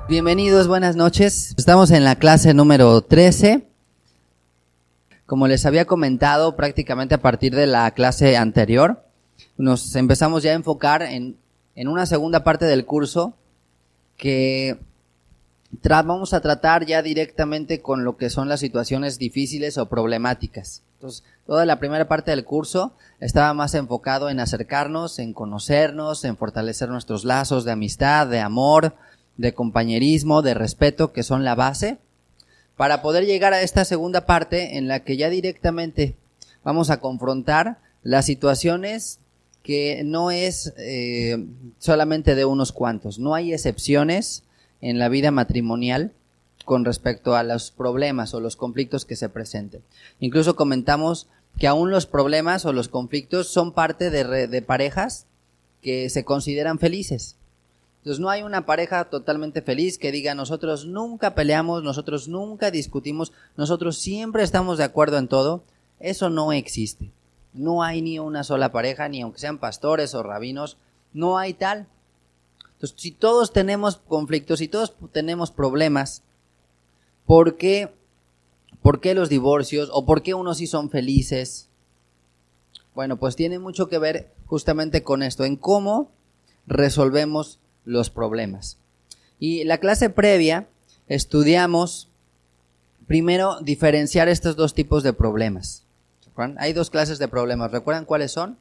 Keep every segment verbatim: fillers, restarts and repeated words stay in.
Bienvenidos, buenas noches. Estamos en la clase número trece. Como les había comentado, prácticamente a partir de la clase anterior, nos empezamos ya a enfocar en, en una segunda parte del curso que tra- vamos a tratar ya directamente con lo que son las situaciones difíciles o problemáticas. Entonces, toda la primera parte del curso estaba más enfocado en acercarnos, en conocernos, en fortalecer nuestros lazos de amistad, de amor, de compañerismo, de respeto, que son la base, para poder llegar a esta segunda parte en la que ya directamente vamos a confrontar las situaciones que no es eh, solamente de unos cuantos. No hay excepciones en la vida matrimonial con respecto a los problemas o los conflictos que se presenten. Incluso comentamos que aún los problemas o los conflictos son parte de, re, de parejas que se consideran felices. Entonces no hay una pareja totalmente feliz que diga nosotros nunca peleamos, nosotros nunca discutimos, nosotros siempre estamos de acuerdo en todo. Eso no existe. No hay ni una sola pareja, ni aunque sean pastores o rabinos, no hay tal. Entonces si todos tenemos conflictos, si todos tenemos problemas, ¿por qué, por qué los divorcios o por qué unos sí son felices? Bueno, pues tiene mucho que ver justamente con esto, en cómo resolvemos los problemas. Y la clase previa estudiamos primero diferenciar estos dos tipos de problemas. ¿Recuerdan? Hay dos clases de problemas. ¿Recuerdan cuáles son?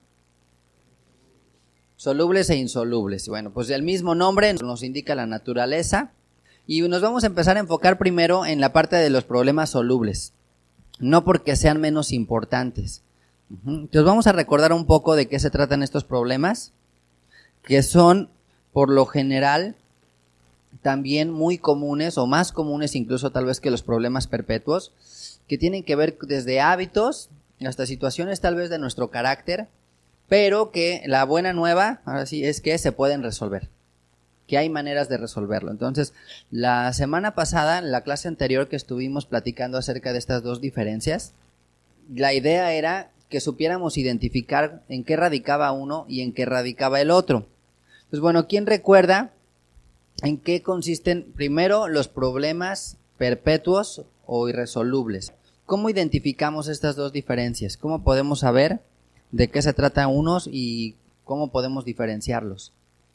Solubles e insolubles. Bueno, pues el mismo nombre nos indica la naturaleza y nos vamos a empezar a enfocar primero en la parte de los problemas solubles. No porque sean menos importantes. Entonces vamos a recordar un poco de qué se tratan estos problemas, que son por lo general también muy comunes o más comunes incluso tal vez que los problemas perpetuos, que tienen que ver desde hábitos hasta situaciones tal vez de nuestro carácter, pero que la buena nueva ahora sí es que se pueden resolver, que hay maneras de resolverlo. Entonces, la semana pasada, en la clase anterior que estuvimos platicando acerca de estas dos diferencias, la idea era que supiéramos identificar en qué radicaba uno y en qué radicaba el otro. Pues bueno, ¿quién recuerda en qué consisten primero los problemas perpetuos o irresolubles? ¿Cómo identificamos estas dos diferencias? ¿Cómo podemos saber de qué se tratan unos y cómo podemos diferenciarlos?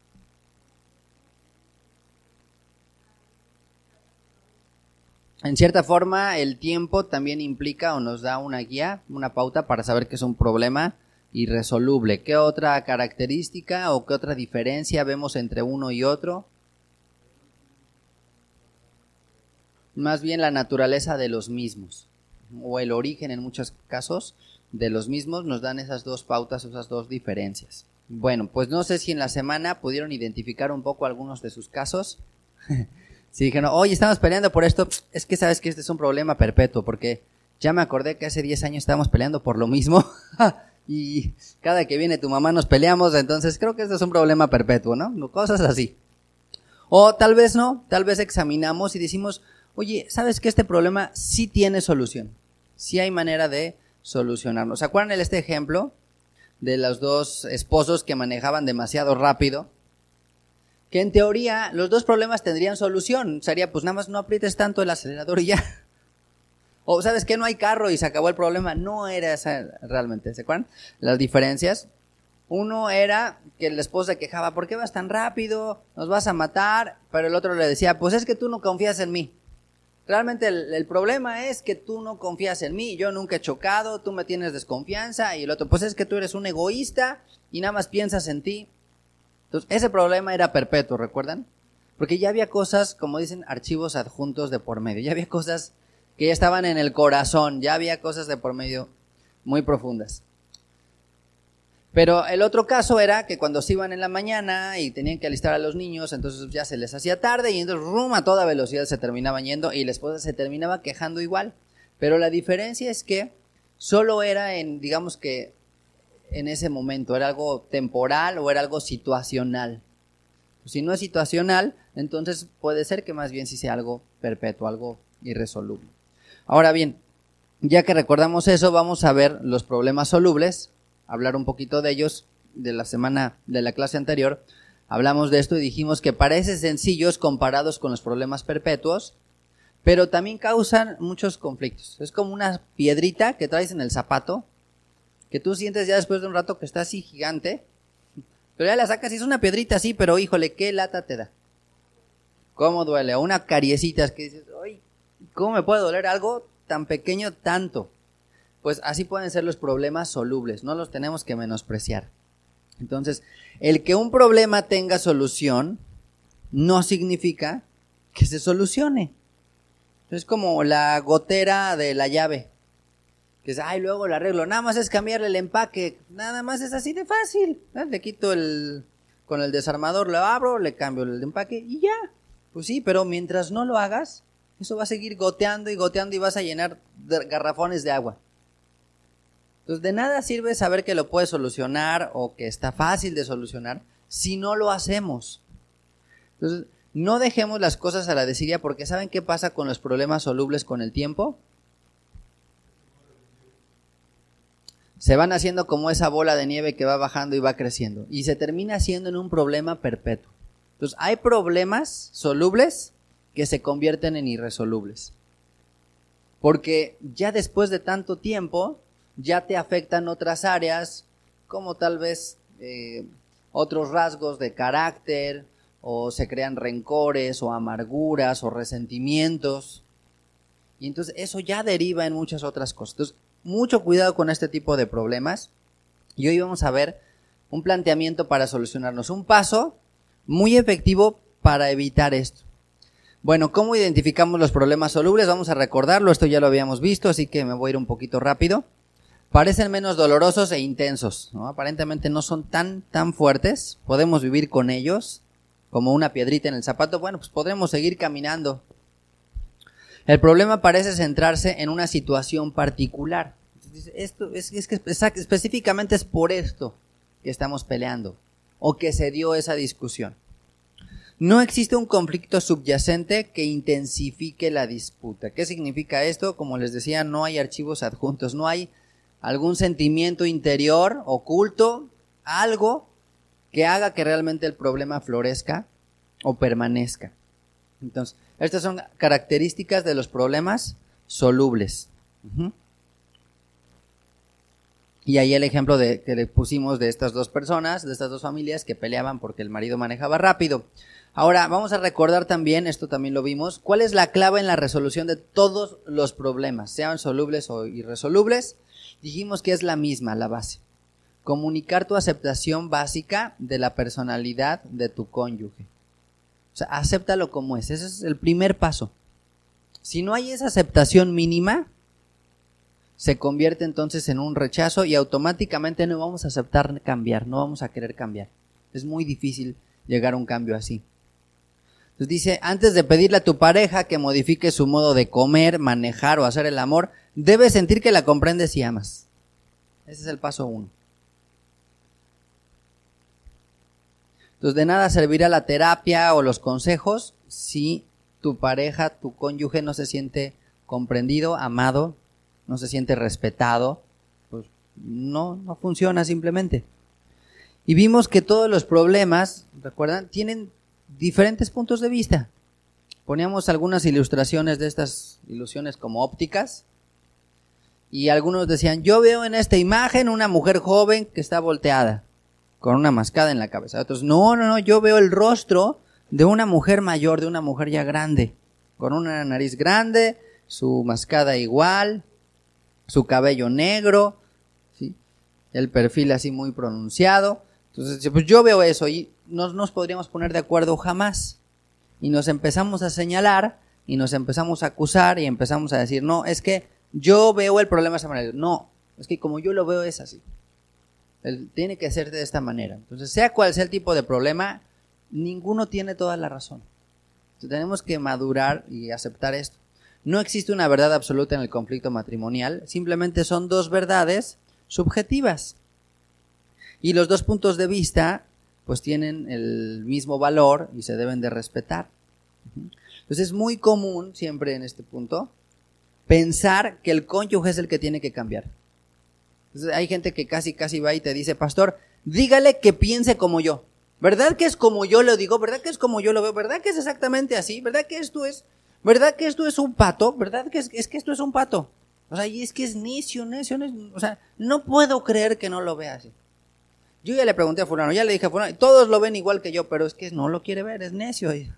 En cierta forma, el tiempo también implica o nos da una guía, una pauta para saber que es un problema irresoluble. ¿Qué otra característica o qué otra diferencia vemos entre uno y otro? Más bien la naturaleza de los mismos, o el origen en muchos casos de los mismos nos dan esas dos pautas, esas dos diferencias. Bueno, pues no sé si en la semana pudieron identificar un poco algunos de sus casos. Si dijeron, oye, estamos peleando por esto, es que sabes que este es un problema perpetuo, porque ya me acordé que hace diez años estábamos peleando por lo mismo. Y cada que viene tu mamá nos peleamos, entonces creo que este es un problema perpetuo, ¿no? Cosas así. O tal vez no, tal vez examinamos y decimos, oye, ¿sabes que este problema sí tiene solución? Sí hay manera de solucionarlo. ¿Se acuerdan de este ejemplo de los dos esposos que manejaban demasiado rápido? Que en teoría los dos problemas tendrían solución. Sería, pues nada más no aprietes tanto el acelerador y ya. O ¿sabes qué? No hay carro y se acabó el problema. No era esa realmente, ¿se acuerdan? Las diferencias. Uno era que el esposo se quejaba, ¿por qué vas tan rápido? Nos vas a matar. Pero el otro le decía, pues es que tú no confías en mí. Realmente el, el problema es que tú no confías en mí. Yo nunca he chocado, tú me tienes desconfianza. Y el otro, pues es que tú eres un egoísta y nada más piensas en ti. Entonces ese problema era perpetuo, ¿recuerdan? Porque ya había cosas, como dicen, archivos adjuntos de por medio. Ya había cosas que ya estaban en el corazón, ya había cosas de por medio muy profundas. Pero el otro caso era que cuando se iban en la mañana y tenían que alistar a los niños, entonces ya se les hacía tarde y entonces rum, a toda velocidad se terminaban yendo y la esposa se terminaba quejando igual. Pero la diferencia es que solo era en, digamos que en ese momento, era algo temporal o era algo situacional. Si no es situacional, entonces puede ser que más bien sí sea algo perpetuo, algo irresoluble. Ahora bien, ya que recordamos eso, vamos a ver los problemas solubles, hablar un poquito de ellos de la semana, de la clase anterior, hablamos de esto y dijimos que parecen sencillos comparados con los problemas perpetuos, pero también causan muchos conflictos. Es como una piedrita que traes en el zapato, que tú sientes ya después de un rato que está así gigante, pero ya la sacas y es una piedrita así, pero híjole, qué lata te da. ¿Cómo duele? O una cariecita que dices, ay, ¿cómo me puede doler algo tan pequeño tanto? Pues así pueden ser los problemas solubles, no los tenemos que menospreciar. Entonces, el que un problema tenga solución no significa que se solucione. Es como la gotera de la llave, que es, ay, luego lo arreglo, nada más es cambiarle el empaque, nada más es así de fácil, ¿no? Le quito el, con el desarmador lo abro, le cambio el empaque y ya. Pues sí, pero mientras no lo hagas, eso va a seguir goteando y goteando y vas a llenar de garrafones de agua. Entonces, de nada sirve saber que lo puedes solucionar o que está fácil de solucionar si no lo hacemos. Entonces, no dejemos las cosas a la desidia, porque ¿saben qué pasa con los problemas solubles con el tiempo? Se van haciendo como esa bola de nieve que va bajando y va creciendo y se termina haciendo en un problema perpetuo. Entonces, hay problemas solubles que se convierten en irresolubles. Porque ya después de tanto tiempo, ya te afectan otras áreas, como tal vez eh, otros rasgos de carácter, o se crean rencores, o amarguras, o resentimientos. Y entonces eso ya deriva en muchas otras cosas. Entonces, mucho cuidado con este tipo de problemas. Y hoy vamos a ver un planteamiento para solucionarnos, un paso muy efectivo para evitar esto. Bueno, ¿cómo identificamos los problemas solubles? Vamos a recordarlo, esto ya lo habíamos visto, así que me voy a ir un poquito rápido. Parecen menos dolorosos e intensos, ¿no? Aparentemente no son tan, tan fuertes, podemos vivir con ellos, como una piedrita en el zapato, bueno, pues podremos seguir caminando. El problema parece centrarse en una situación particular. Esto es, es que específicamente es por esto que estamos peleando, o que se dio esa discusión. No existe un conflicto subyacente que intensifique la disputa. ¿Qué significa esto? Como les decía, no hay archivos adjuntos, no hay algún sentimiento interior, oculto, algo que haga que realmente el problema florezca o permanezca. Entonces, estas son características de los problemas solubles. Uh-huh. Y ahí el ejemplo de, que le pusimos de estas dos personas, de estas dos familias que peleaban porque el marido manejaba rápido. Ahora, vamos a recordar también, esto también lo vimos, cuál es la clave en la resolución de todos los problemas, sean solubles o irresolubles. Dijimos que es la misma, la base. Comunicar tu aceptación básica de la personalidad de tu cónyuge. O sea, acéptalo como es. Ese es el primer paso. Si no hay esa aceptación mínima, se convierte entonces en un rechazo y automáticamente no vamos a aceptar cambiar, no vamos a querer cambiar. Es muy difícil llegar a un cambio así. Entonces dice, antes de pedirle a tu pareja que modifique su modo de comer, manejar o hacer el amor, debes sentir que la comprendes y amas. Ese es el paso uno. Entonces, de nada servirá la terapia o los consejos si tu pareja, tu cónyuge no se siente comprendido, amado, no se siente respetado, pues no, no funciona simplemente. Y vimos que todos los problemas, ¿recuerdan? Tienen diferentes puntos de vista. Poníamos algunas ilustraciones de estas ilusiones como ópticas. Y algunos decían, yo veo en esta imagen una mujer joven que está volteada, con una mascada en la cabeza. Otros, no, no, no, yo veo el rostro de una mujer mayor, de una mujer ya grande, con una nariz grande, su mascada igual, su cabello negro, ¿sí? El perfil así muy pronunciado. Entonces, pues yo veo eso y no nos podríamos poner de acuerdo jamás. Y nos empezamos a señalar y nos empezamos a acusar y empezamos a decir, no, es que yo veo el problema de esa manera. No, es que como yo lo veo es así. Él tiene que ser de esta manera. Entonces, sea cual sea el tipo de problema, ninguno tiene toda la razón. Entonces, tenemos que madurar y aceptar esto. No existe una verdad absoluta en el conflicto matrimonial, simplemente son dos verdades subjetivas. Y los dos puntos de vista, pues tienen el mismo valor y se deben de respetar. Entonces, es muy común, siempre en este punto, pensar que el cónyuge es el que tiene que cambiar. Entonces, hay gente que casi casi va y te dice, pastor, dígale que piense como yo. ¿Verdad que es como yo lo digo? ¿Verdad que es como yo lo veo? ¿Verdad que es exactamente así? ¿Verdad que esto es, verdad que esto es un pato? ¿Verdad que es, es que esto es un pato? O sea, y es que es necio, necio, necio. O sea, no puedo creer que no lo vea así. Yo ya le pregunté a fulano, ya le dije a fulano, todos lo ven igual que yo, pero es que no lo quiere ver, es necio. Y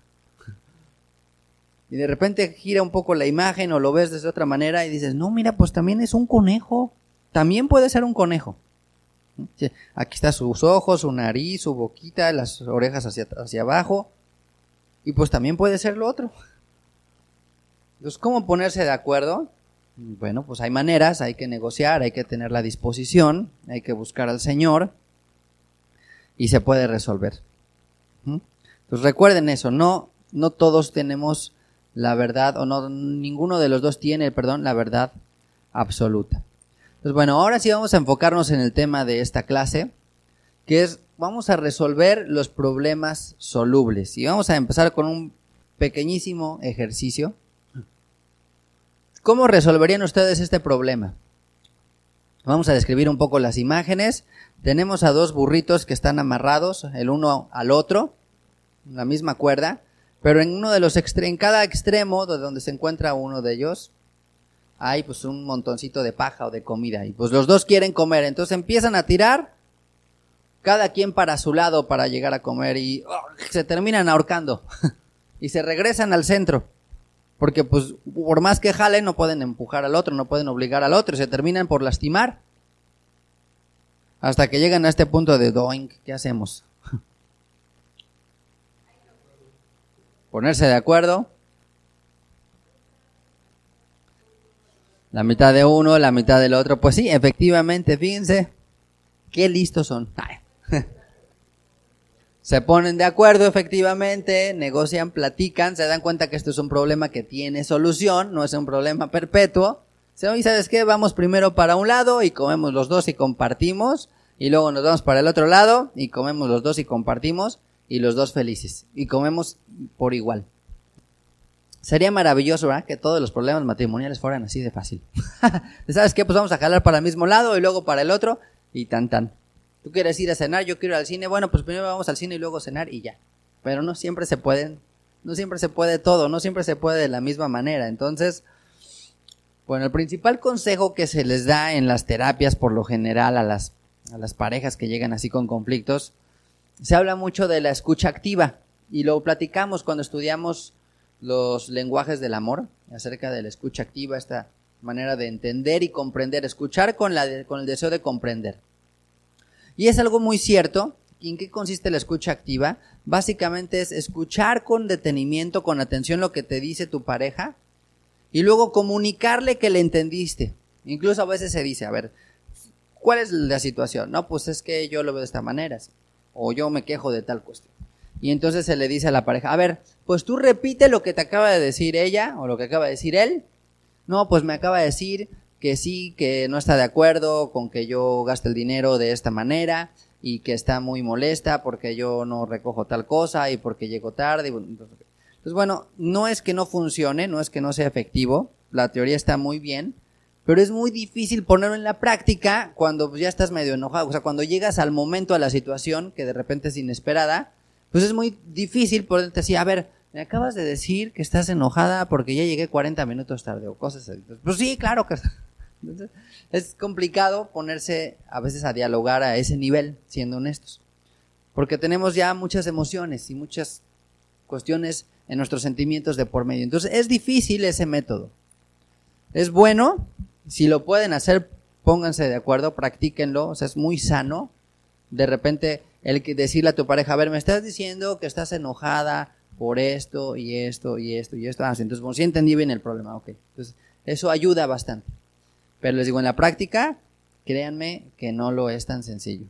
de repente gira un poco la imagen o lo ves de otra manera y dices, no, mira, pues también es un conejo. También puede ser un conejo. Aquí está sus ojos, su nariz, su boquita, las orejas hacia, hacia abajo. Y pues también puede ser lo otro. Entonces, ¿cómo ponerse de acuerdo? Bueno, pues hay maneras, hay que negociar, hay que tener la disposición, hay que buscar al Señor y se puede resolver. Entonces recuerden eso, no, no todos tenemos la verdad, o no, ninguno de los dos tiene, perdón, la verdad absoluta. Entonces, bueno, ahora sí vamos a enfocarnos en el tema de esta clase, que es, vamos a resolver los problemas solubles. Y vamos a empezar con un pequeñísimo ejercicio. ¿Cómo resolverían ustedes este problema? Vamos a describir un poco las imágenes. Tenemos a dos burritos que están amarrados, el uno al otro, la misma cuerda, pero en uno de los extre- en cada extremo de donde se encuentra uno de ellos, hay pues un montoncito de paja o de comida, y pues los dos quieren comer, entonces empiezan a tirar, cada quien para su lado para llegar a comer, y oh, se terminan ahorcando, y se regresan al centro, porque pues por más que jalen no pueden empujar al otro, no pueden obligar al otro, y se terminan por lastimar, hasta que llegan a este punto de doink, ¿qué hacemos? Ponerse de acuerdo. La mitad de uno, la mitad del otro. Pues sí, efectivamente, fíjense. Qué listos son. Ay. Se ponen de acuerdo, efectivamente, negocian, platican, se dan cuenta que esto es un problema que tiene solución, no es un problema perpetuo. ¿Y sabes qué? Vamos primero para un lado y comemos los dos y compartimos. Y luego nos vamos para el otro lado y comemos los dos y compartimos. Y los dos felices. Y comemos por igual. Sería maravilloso, ¿verdad? Que todos los problemas matrimoniales fueran así de fácil. ¿Sabes qué? Pues vamos a jalar para el mismo lado y luego para el otro y tan tan. Tú quieres ir a cenar, yo quiero ir al cine. Bueno, pues primero vamos al cine y luego cenar y ya. Pero no siempre se pueden, no siempre se puede todo, no siempre se puede de la misma manera. Entonces, bueno, el principal consejo que se les da en las terapias por lo general a las, a las parejas que llegan así con conflictos, se habla mucho de la escucha activa y lo platicamos cuando estudiamos los lenguajes del amor, acerca de la escucha activa, esta manera de entender y comprender, escuchar con, la de, con el deseo de comprender. Y es algo muy cierto. ¿Y en qué consiste la escucha activa? Básicamente es escuchar con detenimiento, con atención lo que te dice tu pareja y luego comunicarle que le entendiste. Incluso a veces se dice, a ver, ¿cuál es la situación? No, pues es que yo lo veo de esta manera, ¿sí? O yo me quejo de tal cuestión. Y entonces se le dice a la pareja, a ver, pues tú repite lo que te acaba de decir ella o lo que acaba de decir él. No, pues me acaba de decir que sí, que no está de acuerdo con que yo gaste el dinero de esta manera y que está muy molesta porque yo no recojo tal cosa y porque llego tarde. Entonces, bueno, no es que no funcione, no es que no sea efectivo, la teoría está muy bien, pero es muy difícil ponerlo en la práctica cuando ya estás medio enojado. O sea, cuando llegas al momento, a la situación que de repente es inesperada, pues es muy difícil poderte decir, a ver, me acabas de decir que estás enojada porque ya llegué cuarenta minutos tarde o cosas así. Pues sí, claro que entonces, es complicado ponerse a veces a dialogar a ese nivel, siendo honestos, porque tenemos ya muchas emociones y muchas cuestiones en nuestros sentimientos de por medio. Entonces es difícil ese método. Es bueno, si lo pueden hacer, pónganse de acuerdo, practíquenlo, o sea, es muy sano. De repente, el que decirle a tu pareja, a ver, me estás diciendo que estás enojada por esto y esto y esto y esto. Ah, entonces, bueno, sí entendí bien el problema, ok. Entonces, eso ayuda bastante. Pero les digo, en la práctica, créanme que no lo es tan sencillo.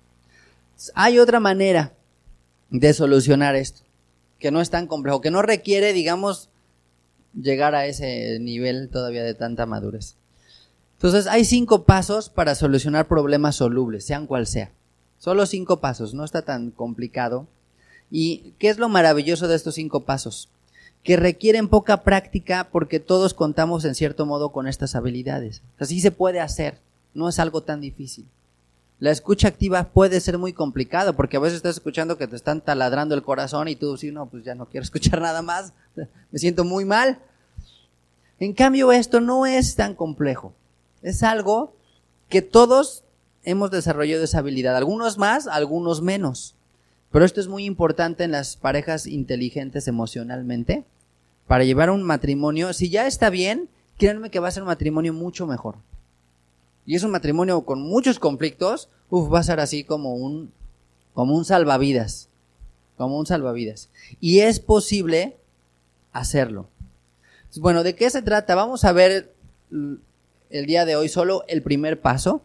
Hay otra manera de solucionar esto, que no es tan complejo, que no requiere, digamos, llegar a ese nivel todavía de tanta madurez. Entonces, hay cinco pasos para solucionar problemas solubles, sean cual sea. Solo cinco pasos, no está tan complicado. ¿Y qué es lo maravilloso de estos cinco pasos? Que requieren poca práctica porque todos contamos en cierto modo con estas habilidades. Así se puede hacer, no es algo tan difícil. La escucha activa puede ser muy complicado porque a veces estás escuchando que te están taladrando el corazón y tú sí, no, pues ya no quiero escuchar nada más, me siento muy mal. En cambio, esto no es tan complejo. Es algo que todos hemos desarrollado esa habilidad, algunos más, algunos menos. Pero esto es muy importante en las parejas inteligentes emocionalmente para llevar un matrimonio. Si ya está bien, créanme que va a ser un matrimonio mucho mejor. Y es un matrimonio con muchos conflictos, uf, va a ser así como un, como un salvavidas, como un salvavidas. Y es posible hacerlo. Bueno, ¿de qué se trata? Vamos a ver el día de hoy solo el primer paso,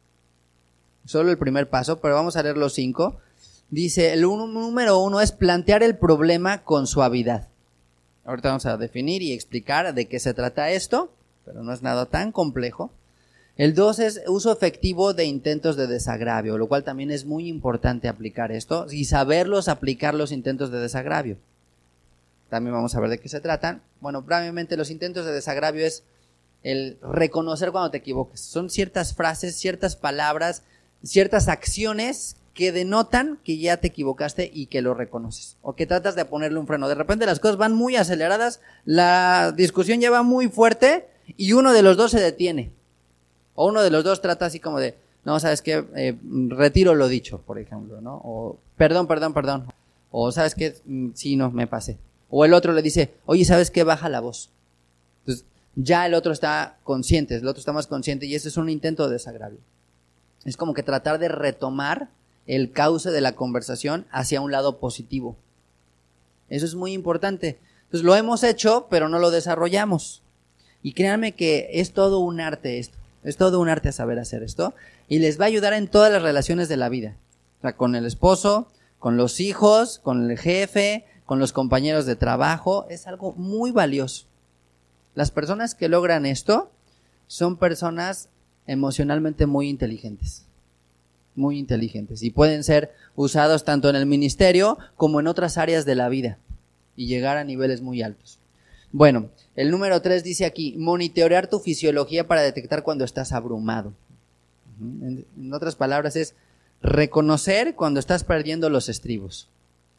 solo el primer paso, pero vamos a leer los cinco. Dice, el uno, número uno es plantear el problema con suavidad. Ahorita vamos a definir y explicar de qué se trata esto, pero no es nada tan complejo. El dos es uso efectivo de intentos de desagravio, lo cual también es muy importante aplicar esto y saberlos aplicar los intentos de desagravio. También vamos a ver de qué se tratan. Bueno, brevemente los intentos de desagravio es el reconocer cuando te equivoques. Son ciertas frases, ciertas palabras, ciertas acciones que denotan que ya te equivocaste y que lo reconoces. O que tratas de ponerle un freno. De repente las cosas van muy aceleradas, la discusión ya va muy fuerte y uno de los dos se detiene. O uno de los dos trata así como de, no, ¿sabes qué? Eh, retiro lo dicho, por ejemplo, ¿no? O, perdón, perdón, perdón. O, ¿sabes qué? Sí, no, me pasé. O el otro le dice, oye, ¿sabes qué? Baja la voz. Entonces, ya el otro está consciente, el otro está más consciente y ese es un intento de desagravio. Es como que tratar de retomar el cauce de la conversación hacia un lado positivo. Eso es muy importante. Entonces, lo hemos hecho, pero no lo desarrollamos. Y créanme que es todo un arte esto. Es todo un arte saber hacer esto y les va a ayudar en todas las relaciones de la vida. O sea, con el esposo, con los hijos, con el jefe, con los compañeros de trabajo. Es algo muy valioso. Las personas que logran esto son personas emocionalmente muy inteligentes. Muy inteligentes. Y pueden ser usados tanto en el ministerio como en otras áreas de la vida y llegar a niveles muy altos. Bueno, el número tres dice aquí, monitorear tu fisiología para detectar cuando estás abrumado. En, en otras palabras es reconocer cuando estás perdiendo los estribos.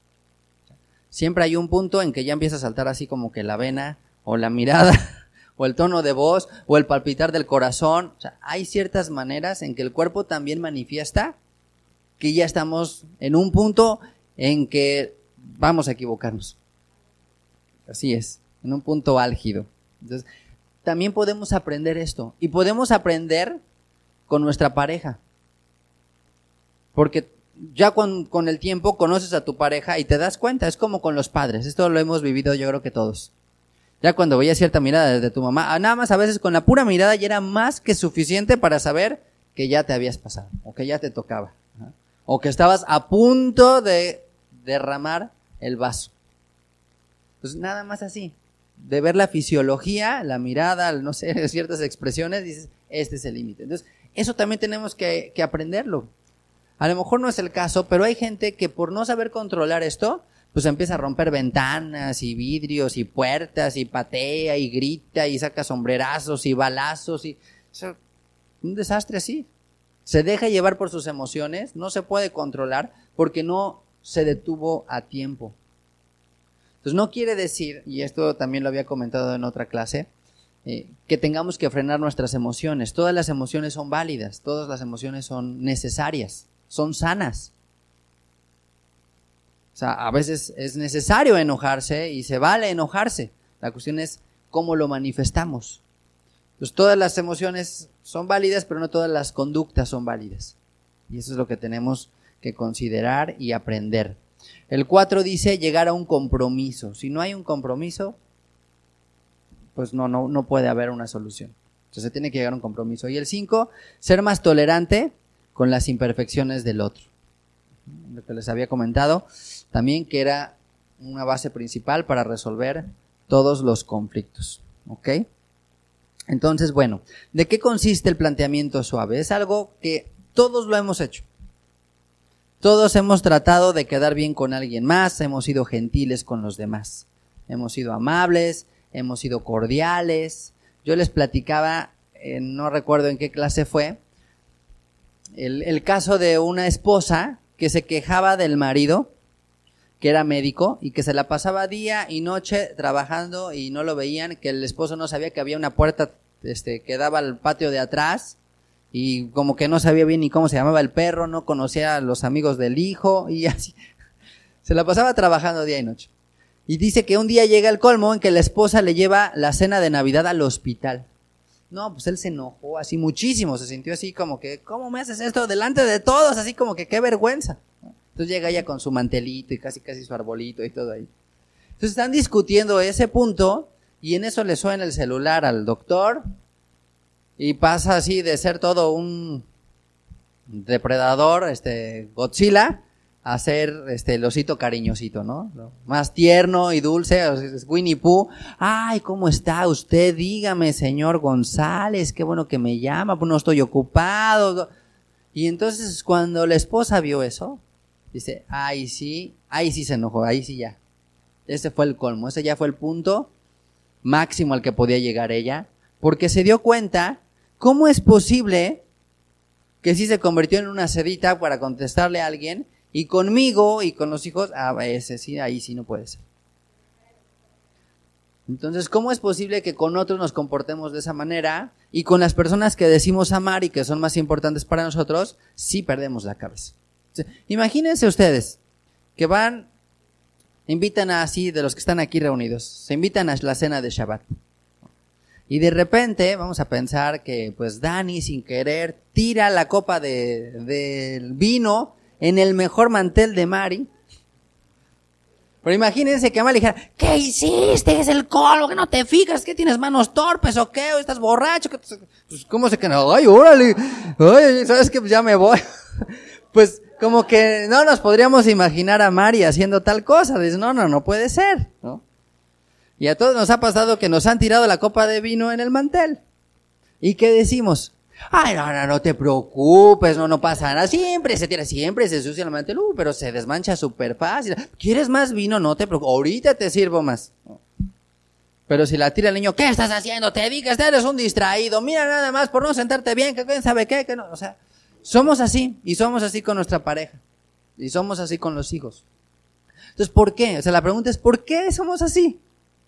Siempre hay un punto en que ya empieza a saltar así como que la vena o la mirada o el tono de voz o el palpitar del corazón. O sea, hay ciertas maneras en que el cuerpo también manifiesta que ya estamos en un punto en que vamos a equivocarnos. Así es. En un punto álgido. Entonces, también podemos aprender esto. Y podemos aprender con nuestra pareja. Porque ya con, con el tiempo conoces a tu pareja y te das cuenta. Es como con los padres. Esto lo hemos vivido yo creo que todos. Ya cuando veías cierta mirada desde tu mamá, nada más a veces con la pura mirada ya era más que suficiente para saber que ya te habías pasado. O que ya te tocaba. ¿no? O que estabas a punto de derramar el vaso. Pues nada más así. De ver la fisiología, la mirada, no sé, ciertas expresiones, dices, este es el límite. Entonces, eso también tenemos que, que aprenderlo. A lo mejor no es el caso, pero hay gente que por no saber controlar esto, pues empieza a romper ventanas y vidrios y puertas y patea y grita y saca sombrerazos y balazos y... O sea, un desastre así. Se deja llevar por sus emociones, no se puede controlar porque no se detuvo a tiempo. Entonces no quiere decir, y esto también lo había comentado en otra clase, eh, que tengamos que frenar nuestras emociones. Todas las emociones son válidas, todas las emociones son necesarias, son sanas. O sea, a veces es necesario enojarse y se vale enojarse. La cuestión es cómo lo manifestamos. Pues todas las emociones son válidas, pero no todas las conductas son válidas. Y eso es lo que tenemos que considerar y aprender. El cuatro dice llegar a un compromiso. Si no hay un compromiso, pues no, no, no puede haber una solución. Entonces se tiene que llegar a un compromiso. Y el cinco, ser más tolerante con las imperfecciones del otro. Lo que les había comentado también que era una base principal para resolver todos los conflictos. ¿Ok? Entonces, bueno, ¿de qué consiste el planteamiento suave? Es algo que todos lo hemos hecho. Todos hemos tratado de quedar bien con alguien más, hemos sido gentiles con los demás, hemos sido amables, hemos sido cordiales. Yo les platicaba, eh, no recuerdo en qué clase fue, el, el caso de una esposa que se quejaba del marido, que era médico, y que se la pasaba día y noche trabajando y no lo veían, que el esposo no sabía que había una puerta este, que daba al patio de atrás, y como que no sabía bien ni cómo se llamaba el perro, no conocía a los amigos del hijo, y así. Se la pasaba trabajando día y noche. Y dice que un día llega el colmo en que la esposa le lleva la cena de Navidad al hospital. No, pues él se enojó así muchísimo, se sintió así como que, ¿cómo me haces esto delante de todos? Así como que qué vergüenza. Entonces llega ella con su mantelito y casi casi su arbolito y todo ahí. Entonces están discutiendo ese punto y en eso le suena el celular al doctor y pasa así de ser todo un depredador, este Godzilla, a ser este el osito cariñosito, ¿no? Más tierno y dulce, es Winnie Pooh. Ay, ¿cómo está usted? Dígame, señor González, qué bueno que me llama, pues no estoy ocupado. Y entonces cuando la esposa vio eso, dice, ay sí, ahí sí se enojó, ahí sí ya. Ese fue el colmo, ese ya fue el punto máximo al que podía llegar ella, porque se dio cuenta, ¿cómo es posible que sí se convirtió en una sedita para contestarle a alguien? Y conmigo y con los hijos, a veces sí, ahí sí no puede ser. Entonces, ¿cómo es posible que con otros nos comportemos de esa manera y con las personas que decimos amar y que son más importantes para nosotros, sí perdemos la cabeza? Imagínense ustedes que van, invitan a así, de los que están aquí reunidos, se invitan a la cena de Shabbat. Y de repente vamos a pensar que pues Dani sin querer tira la copa de, del vino en el mejor mantel de Mari. Pero imagínense que Mari dijera, ¿qué hiciste? Es el colmo, que no te fijas, que tienes manos torpes o qué, o estás borracho. Pues, ¿cómo se queda? Ay, órale, ay, ¿sabes qué? Pues ya me voy. Pues como que no nos podríamos imaginar a Mari haciendo tal cosa. Dice, no, no, no puede ser, ¿no? Y a todos nos ha pasado que nos han tirado la copa de vino en el mantel. ¿Y qué decimos? Ay, no, no, no te preocupes, no, no pasa nada. Siempre se tira, siempre se ensucia el mantel, uh, pero se desmancha súper fácil. ¿Quieres más vino? No te preocupes, ahorita te sirvo más. Pero si la tira el niño, ¿qué estás haciendo? Te digas, eres un distraído. Mira nada más por no sentarte bien, que quién sabe qué, que no. O sea, somos así, y somos así con nuestra pareja. Y somos así con los hijos. Entonces, ¿por qué? O sea, la pregunta es, ¿por qué somos así?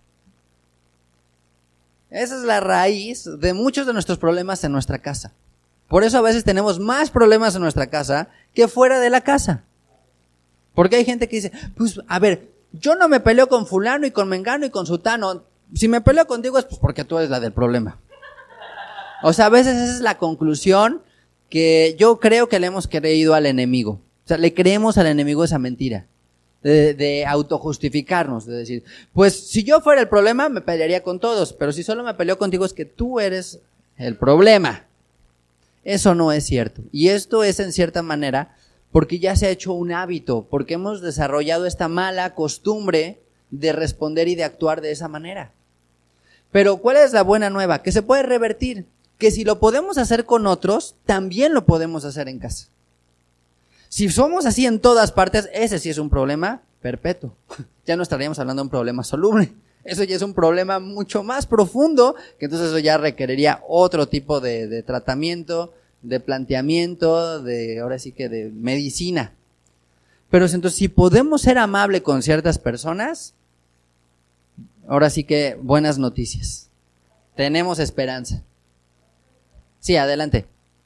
Esa es la raíz de muchos de nuestros problemas en nuestra casa. Por eso a veces tenemos más problemas en nuestra casa que fuera de la casa. Porque hay gente que dice, pues, a ver, yo no me peleo con fulano y con mengano y con sutano. Si me peleo contigo es pues porque tú eres la del problema. O sea, a veces esa es la conclusión que yo creo que le hemos creído al enemigo. O sea, le creemos al enemigo esa mentira. De, de autojustificarnos, de decir, pues si yo fuera el problema me pelearía con todos, pero si solo me peleo contigo es que tú eres el problema. Eso no es cierto. Y esto es en cierta manera porque ya se ha hecho un hábito, porque hemos desarrollado esta mala costumbre de responder y de actuar de esa manera. Pero ¿cuál es la buena nueva? Que se puede revertir, que si lo podemos hacer con otros, también lo podemos hacer en casa. Si somos así en todas partes, ese sí es un problema perpetuo. Ya no estaríamos hablando de un problema soluble. Eso ya es un problema mucho más profundo, que entonces eso ya requeriría otro tipo de, de tratamiento, de planteamiento, de ahora sí que de medicina. Pero entonces si podemos ser amables con ciertas personas, ahora sí que buenas noticias. Tenemos esperanza. Sí, adelante.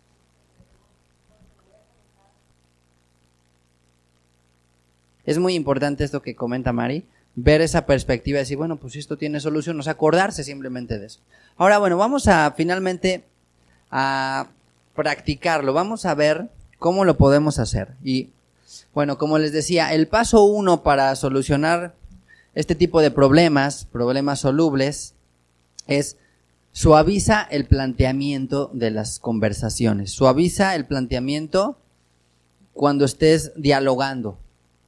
Es muy importante esto que comenta Mari, ver esa perspectiva y decir, bueno, pues esto tiene solución, o sea, acordarse simplemente de eso. Ahora, bueno, vamos a finalmente a practicarlo, vamos a ver cómo lo podemos hacer. Y bueno, como les decía, el paso uno para solucionar este tipo de problemas, problemas solubles, es suaviza el planteamiento de las conversaciones, suaviza el planteamiento cuando estés dialogando.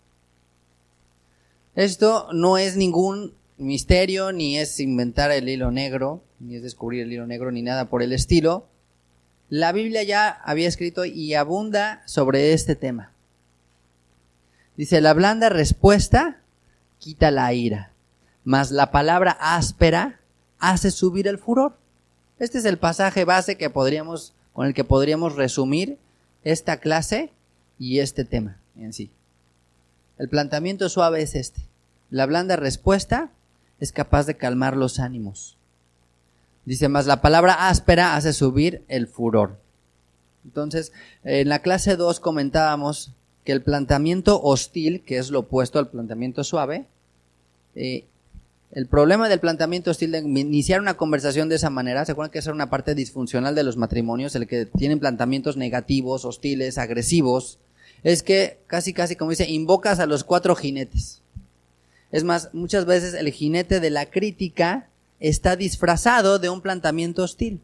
Esto no es ningún misterio, ni es inventar el hilo negro, ni es descubrir el hilo negro, ni nada por el estilo. La Biblia ya había escrito y abunda sobre este tema. Dice, la blanda respuesta quita la ira, mas la palabra áspera hace subir el furor. Este es el pasaje base que podríamos, con el que podríamos resumir esta clase y este tema en sí. El planteamiento suave es este. La blanda respuesta es capaz de calmar los ánimos. Dice, más la palabra áspera hace subir el furor. Entonces, en la clase dos comentábamos que el planteamiento hostil, que es lo opuesto al planteamiento suave, eh, el problema del planteamiento hostil de iniciar una conversación de esa manera, ¿se acuerdan que esa era una parte disfuncional de los matrimonios, el que tienen planteamientos negativos, hostiles, agresivos? Es que casi casi como dice, invocas a los cuatro jinetes. Es más, muchas veces el jinete de la crítica está disfrazado de un planteamiento hostil.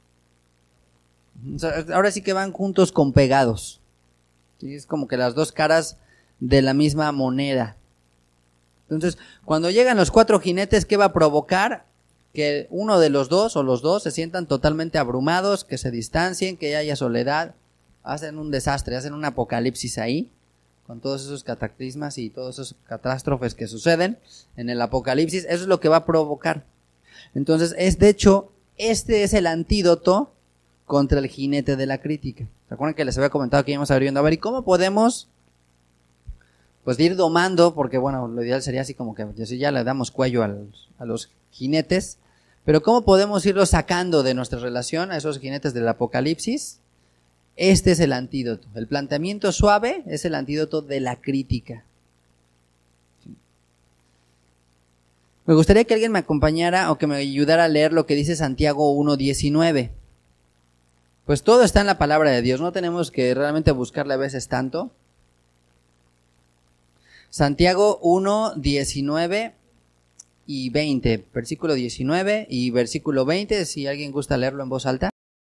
O sea, ahora sí que van juntos con pegados. ¿Sí? Es como que las dos caras de la misma moneda. Entonces, cuando llegan los cuatro jinetes, ¿qué va a provocar? Que uno de los dos o los dos se sientan totalmente abrumados, que se distancien, que haya soledad. Hacen un desastre, hacen un apocalipsis ahí, con todos esos cataclismas y todas esas catástrofes que suceden en el apocalipsis. Eso es lo que va a provocar. Entonces, es de hecho, este es el antídoto contra el jinete de la crítica. ¿Se acuerdan que les había comentado que íbamos a ver viendo? A ver, ¿y cómo podemos pues ir domando? Porque bueno, lo ideal sería así como que si ya le damos cuello a los, a los jinetes, pero ¿cómo podemos irlos sacando de nuestra relación a esos jinetes del apocalipsis? Este es el antídoto. El planteamiento suave es el antídoto de la crítica. Me gustaría que alguien me acompañara o que me ayudara a leer lo que dice Santiago uno diecinueve. Pues todo está en la palabra de Dios, no tenemos que realmente buscarle a veces tanto. Santiago uno diecinueve y veinte, versículo diecinueve y versículo veinte, si alguien gusta leerlo en voz alta.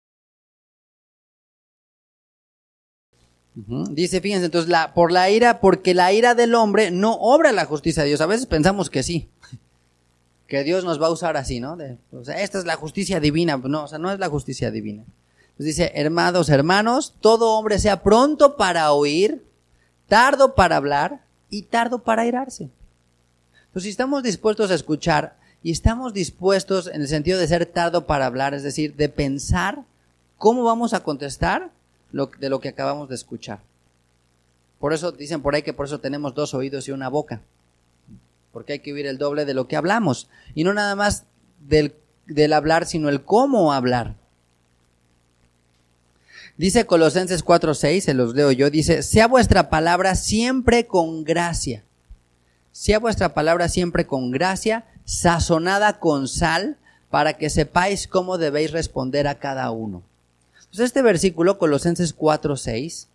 Uh-huh. Dice, fíjense, entonces, la, por la ira, porque la ira del hombre no obra la justicia de Dios. A veces pensamos que sí, que Dios nos va a usar así, ¿no? De, o sea, esta es la justicia divina. No, o sea, no es la justicia divina. Entonces dice, hermanos, hermanos, todo hombre sea pronto para oír, tardo para hablar y tardo para airarse. Entonces, si estamos dispuestos a escuchar y estamos dispuestos en el sentido de ser tardo para hablar, es decir, de pensar cómo vamos a contestar Lo, de lo que acabamos de escuchar. Por eso dicen por ahí que por eso tenemos dos oídos y una boca, porque hay que oír el doble de lo que hablamos, y no nada más del, del hablar, sino el cómo hablar. Dice Colosenses cuatro seis, se los leo yo, dice, sea vuestra palabra siempre con gracia, sea vuestra palabra siempre con gracia, sazonada con sal, para que sepáis cómo debéis responder a cada uno. Pues este versículo, Colosenses cuatro seis,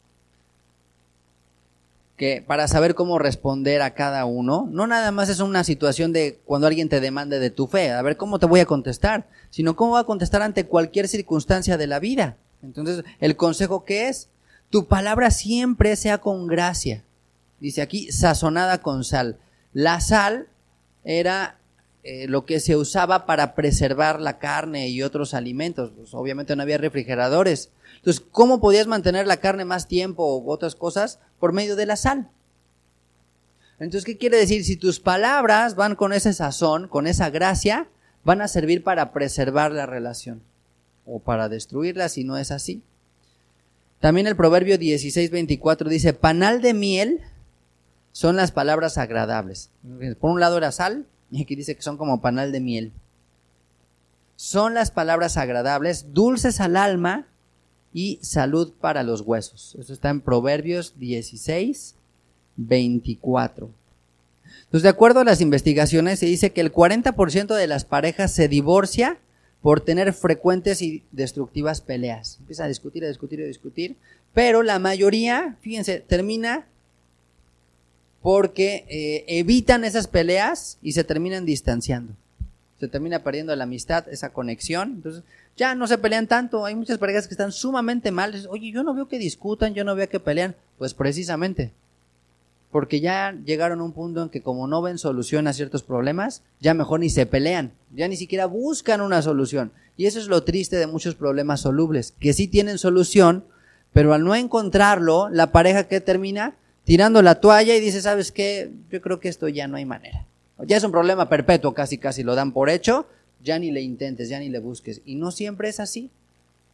que para saber cómo responder a cada uno, no nada más es una situación de cuando alguien te demande de tu fe, a ver cómo te voy a contestar, sino cómo va a contestar ante cualquier circunstancia de la vida. Entonces, el consejo que es, tu palabra siempre sea con gracia. Dice aquí, sazonada con sal. La sal era Eh, lo que se usaba para preservar la carne y otros alimentos. Pues obviamente no había refrigeradores. Entonces, ¿cómo podías mantener la carne más tiempo u otras cosas? Por medio de la sal. Entonces, ¿qué quiere decir? Si tus palabras van con ese sazón, con esa gracia, van a servir para preservar la relación o para destruirla si no es así. También el Proverbio dieciséis veinticuatro dice, panal de miel son las palabras agradables. Por un lado era sal, y aquí dice que son como panal de miel. Son las palabras agradables, dulces al alma y salud para los huesos. Eso está en Proverbios dieciséis veinticuatro. Entonces, de acuerdo a las investigaciones, se dice que el cuarenta por ciento de las parejas se divorcia por tener frecuentes y destructivas peleas. Empieza a discutir, a discutir, a discutir, pero la mayoría, fíjense, termina porque eh, evitan esas peleas y se terminan distanciando. Se termina perdiendo la amistad, esa conexión. Entonces, ya no se pelean tanto. Hay muchas parejas que están sumamente mal. Oye, yo no veo que discutan, yo no veo que pelean. Pues precisamente, porque ya llegaron a un punto en que como no ven solución a ciertos problemas, ya mejor ni se pelean. Ya ni siquiera buscan una solución. Y eso es lo triste de muchos problemas solubles, que sí tienen solución, pero al no encontrarlo, la pareja que termina tirando la toalla y dice, ¿sabes qué? Yo creo que esto ya no hay manera. Ya es un problema perpetuo, casi casi lo dan por hecho, ya ni le intentes, ya ni le busques. Y no siempre es así.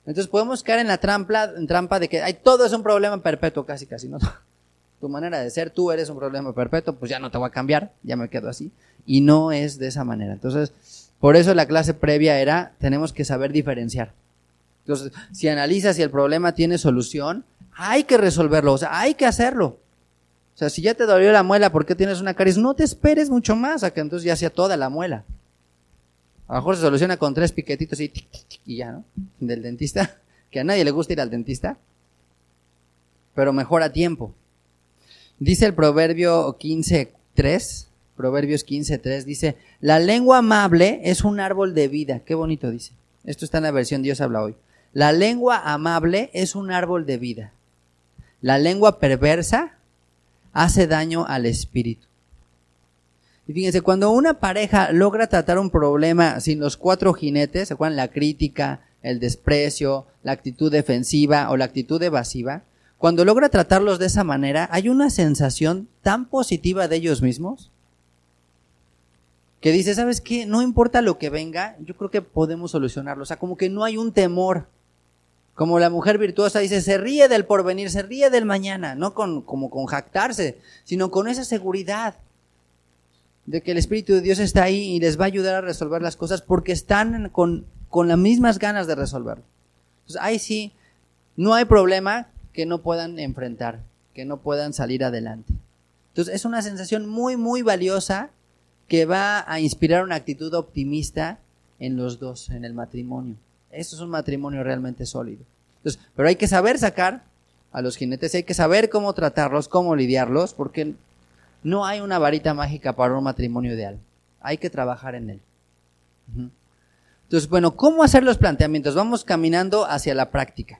Entonces podemos caer en la trampa, en trampa de que ay, todo es un problema perpetuo, casi, casi, ¿no? Tu manera de ser, tú eres un problema perpetuo, pues ya no te voy a cambiar, ya me quedo así. Y no es de esa manera. Entonces, por eso la clase previa era, tenemos que saber diferenciar. Entonces, si analizas si el problema tiene solución, hay que resolverlo, o sea, hay que hacerlo. O sea, si ya te dolió la muela porque tienes una caries, no te esperes mucho más a que entonces ya sea toda la muela. A lo mejor se soluciona con tres piquetitos y, tic, tic, tic, y ya, ¿no? Del dentista, que a nadie le gusta ir al dentista, pero mejor a tiempo. Dice el Proverbio quince tres, Proverbios quince tres, dice, la lengua amable es un árbol de vida. Qué bonito dice. Esto está en la versión Dios habla hoy. La lengua amable es un árbol de vida. La lengua perversa hace daño al espíritu. Y fíjense, cuando una pareja logra tratar un problema sin los cuatro jinetes, ¿se acuerdan? La crítica, el desprecio, la actitud defensiva o la actitud evasiva, cuando logra tratarlos de esa manera, hay una sensación tan positiva de ellos mismos que dice, ¿sabes qué? No importa lo que venga, yo creo que podemos solucionarlo. O sea, como que no hay un temor. Como la mujer virtuosa dice, se ríe del porvenir, se ríe del mañana, no con, como con jactarse, sino con esa seguridad de que el Espíritu de Dios está ahí y les va a ayudar a resolver las cosas porque están con, con las mismas ganas de resolverlo. Entonces, ahí sí, no hay problema que no puedan enfrentar, que no puedan salir adelante. Entonces, es una sensación muy, muy valiosa que va a inspirar una actitud optimista en los dos, en el matrimonio. Esto es un matrimonio realmente sólido. Entonces, pero hay que saber sacar a los jinetes y hay que saber cómo tratarlos, cómo lidiarlos, porque no hay una varita mágica para un matrimonio ideal. Hay que trabajar en él. Entonces, bueno, ¿cómo hacer los planteamientos? Vamos caminando hacia la práctica.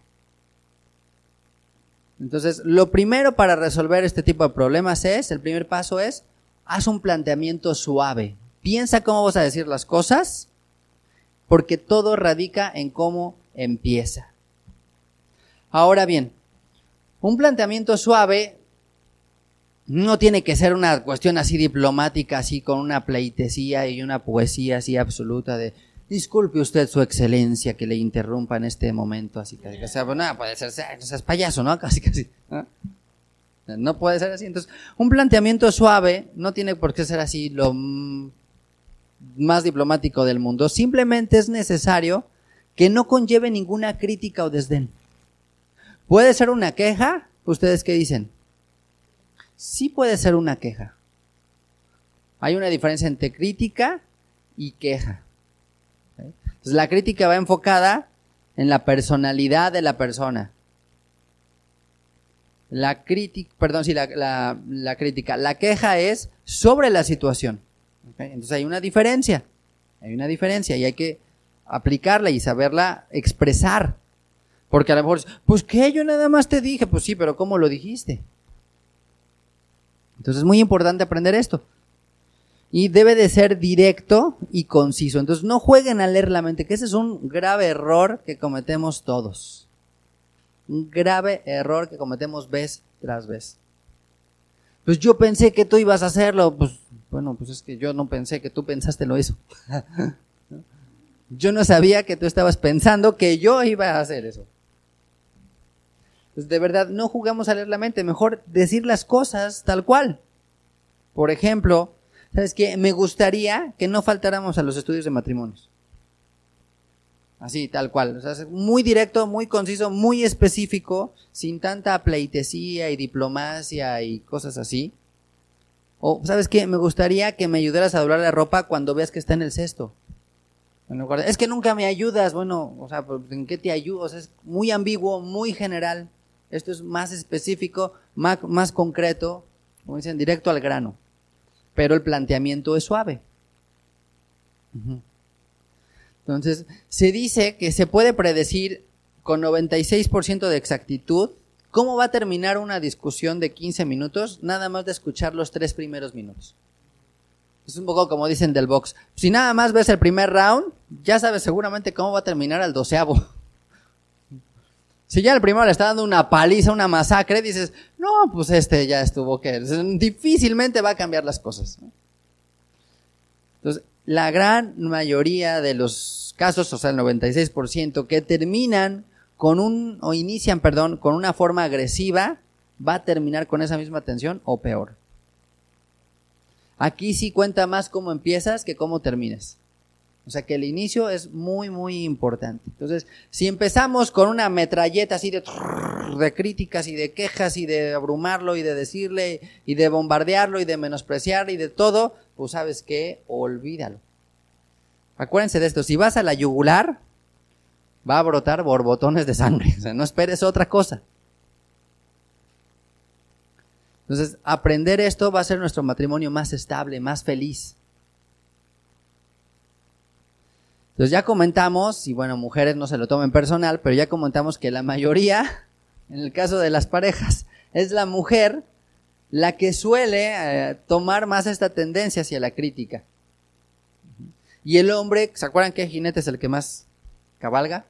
Entonces, lo primero para resolver este tipo de problemas es, el primer paso es, haz un planteamiento suave. Piensa cómo vas a decir las cosas, porque todo radica en cómo empieza. Ahora bien, un planteamiento suave no tiene que ser una cuestión así diplomática, así con una pleitesía y una poesía así absoluta de disculpe usted su excelencia que le interrumpa en este momento, así que, o sea, pues nada, puede ser, o sea, es payaso, ¿no? Casi, casi, ¿no? No puede ser así. Entonces, un planteamiento suave no tiene por qué ser así lo más diplomático del mundo. Simplemente es necesario que no conlleve ninguna crítica o desdén. ¿Puede ser una queja? ¿Ustedes qué dicen? Sí puede ser una queja. Hay una diferencia entre crítica y queja. Entonces, la crítica va enfocada en la personalidad de la persona. La crítica, perdón, sí, la, la, la crítica. La queja es sobre la situación. ¿Okay? Entonces hay una diferencia. Hay una diferencia y hay que aplicarla y saberla expresar. Porque a lo mejor, pues ¿qué? Yo nada más te dije. Pues sí, pero ¿cómo lo dijiste? Entonces es muy importante aprender esto. Y debe de ser directo y conciso. Entonces no jueguen a leer la mente, que ese es un grave error que cometemos todos. Un grave error que cometemos vez tras vez. Pues yo pensé que tú ibas a hacerlo. Pues bueno, pues es que yo no pensé que tú pensaste lo eso. Yo no sabía que tú estabas pensando que yo iba a hacer eso. Pues de verdad, no jugamos a leer la mente. Mejor decir las cosas tal cual. Por ejemplo, ¿sabes qué? Me gustaría que no faltáramos a los estudios de matrimonios. Así, tal cual. O sea, muy directo, muy conciso, muy específico, sin tanta pleitesía y diplomacia y cosas así. O, ¿sabes qué? Me gustaría que me ayudaras a doblar la ropa cuando veas que está en el cesto. Bueno, es que nunca me ayudas. Bueno, o sea, ¿en qué te ayudo? O sea, es muy ambiguo, muy general. Esto es más específico, más, más concreto, como dicen, directo al grano. Pero el planteamiento es suave. Uh-huh. Entonces, se dice que se puede predecir con noventa y seis por ciento de exactitud cómo va a terminar una discusión de quince minutos, nada más de escuchar los tres primeros minutos. Es un poco como dicen del box. Si nada más ves el primer round, ya sabes seguramente cómo va a terminar al doceavo. Si ya el primero le está dando una paliza, una masacre, dices, no, pues este ya estuvo que difícilmente va a cambiar las cosas. Entonces, la gran mayoría de los casos, o sea, el noventa y seis por ciento, que terminan con un, o inician, perdón, con una forma agresiva, va a terminar con esa misma tensión o peor. Aquí sí cuenta más cómo empiezas que cómo terminas. O sea que el inicio es muy, muy importante. Entonces, si empezamos con una metralleta así de, de críticas y de quejas y de abrumarlo y de decirle y de bombardearlo y de menospreciar y de todo, pues ¿sabes qué? Olvídalo. Acuérdense de esto, si vas a la yugular, va a brotar borbotones de sangre. O sea, no esperes otra cosa. Entonces, aprender esto va a hacer nuestro matrimonio más estable, más feliz. Entonces ya comentamos, y bueno, mujeres no se lo tomen personal, pero ya comentamos que la mayoría, en el caso de las parejas, es la mujer la que suele eh, tomar más esta tendencia hacia la crítica. Y el hombre, ¿se acuerdan qué jinete es el que más cabalga?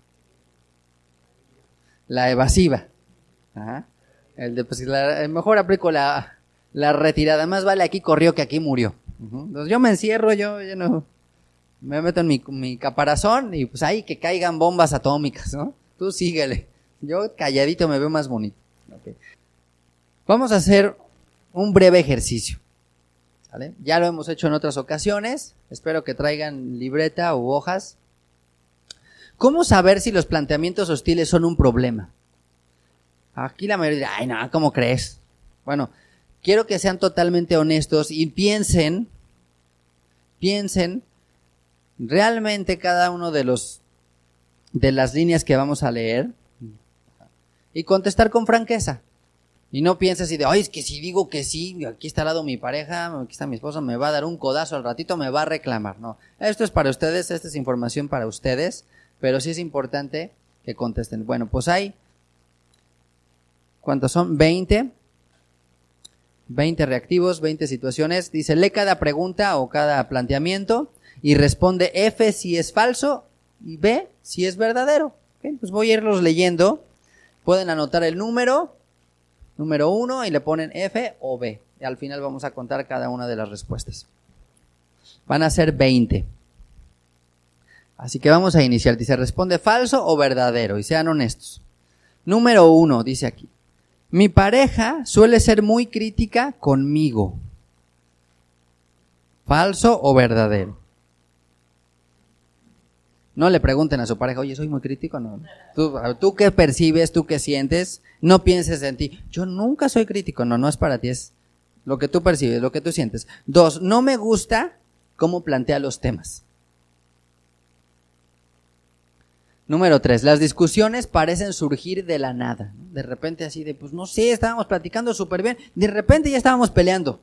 La evasiva. Ajá. El de, pues, la, mejor aplico la, la retirada, más vale aquí corrió que aquí murió. Uh-huh. Entonces yo me encierro, yo, yo no... Me meto en mi, mi caparazón y pues ahí que caigan bombas atómicas, ¿no? Tú síguele. Yo calladito me veo más bonito. Okay. Vamos a hacer un breve ejercicio. ¿Vale? Ya lo hemos hecho en otras ocasiones. Espero que traigan libreta u hojas. ¿Cómo saber si los planteamientos hostiles son un problema? Aquí la mayoría dirá, ay no, ¿cómo crees? Bueno, quiero que sean totalmente honestos y piensen, piensen, realmente cada uno de los de las líneas que vamos a leer y contestar con franqueza. Y no pienses así de, ay, es que si digo que sí, aquí está al lado mi pareja, aquí está mi esposo, me va a dar un codazo al ratito, me va a reclamar. No, esto es para ustedes, esta es información para ustedes, pero sí es importante que contesten. Bueno, pues hay, ¿cuántos son? veinte. veinte reactivos, veinte situaciones. Dice, lee cada pregunta o cada planteamiento y responde F si es falso y B si es verdadero. ¿Okay? Pues voy a irlos leyendo. Pueden anotar el número, número uno, y le ponen F o B. Y al final vamos a contar cada una de las respuestas. Van a ser veinte. Así que vamos a iniciar. Dice, responde falso o verdadero y sean honestos. Número uno, dice aquí. Mi pareja suele ser muy crítica conmigo. ¿Falso o verdadero? No le pregunten a su pareja, oye, ¿soy muy crítico? No. ¿Tú, tú qué percibes? ¿Tú qué sientes? No pienses en ti. Yo nunca soy crítico. No, no es para ti, es lo que tú percibes, lo que tú sientes. Dos, no me gusta cómo plantea los temas. Número tres, las discusiones parecen surgir de la nada. De repente así de, pues no sé, estábamos platicando súper bien, de repente ya estábamos peleando.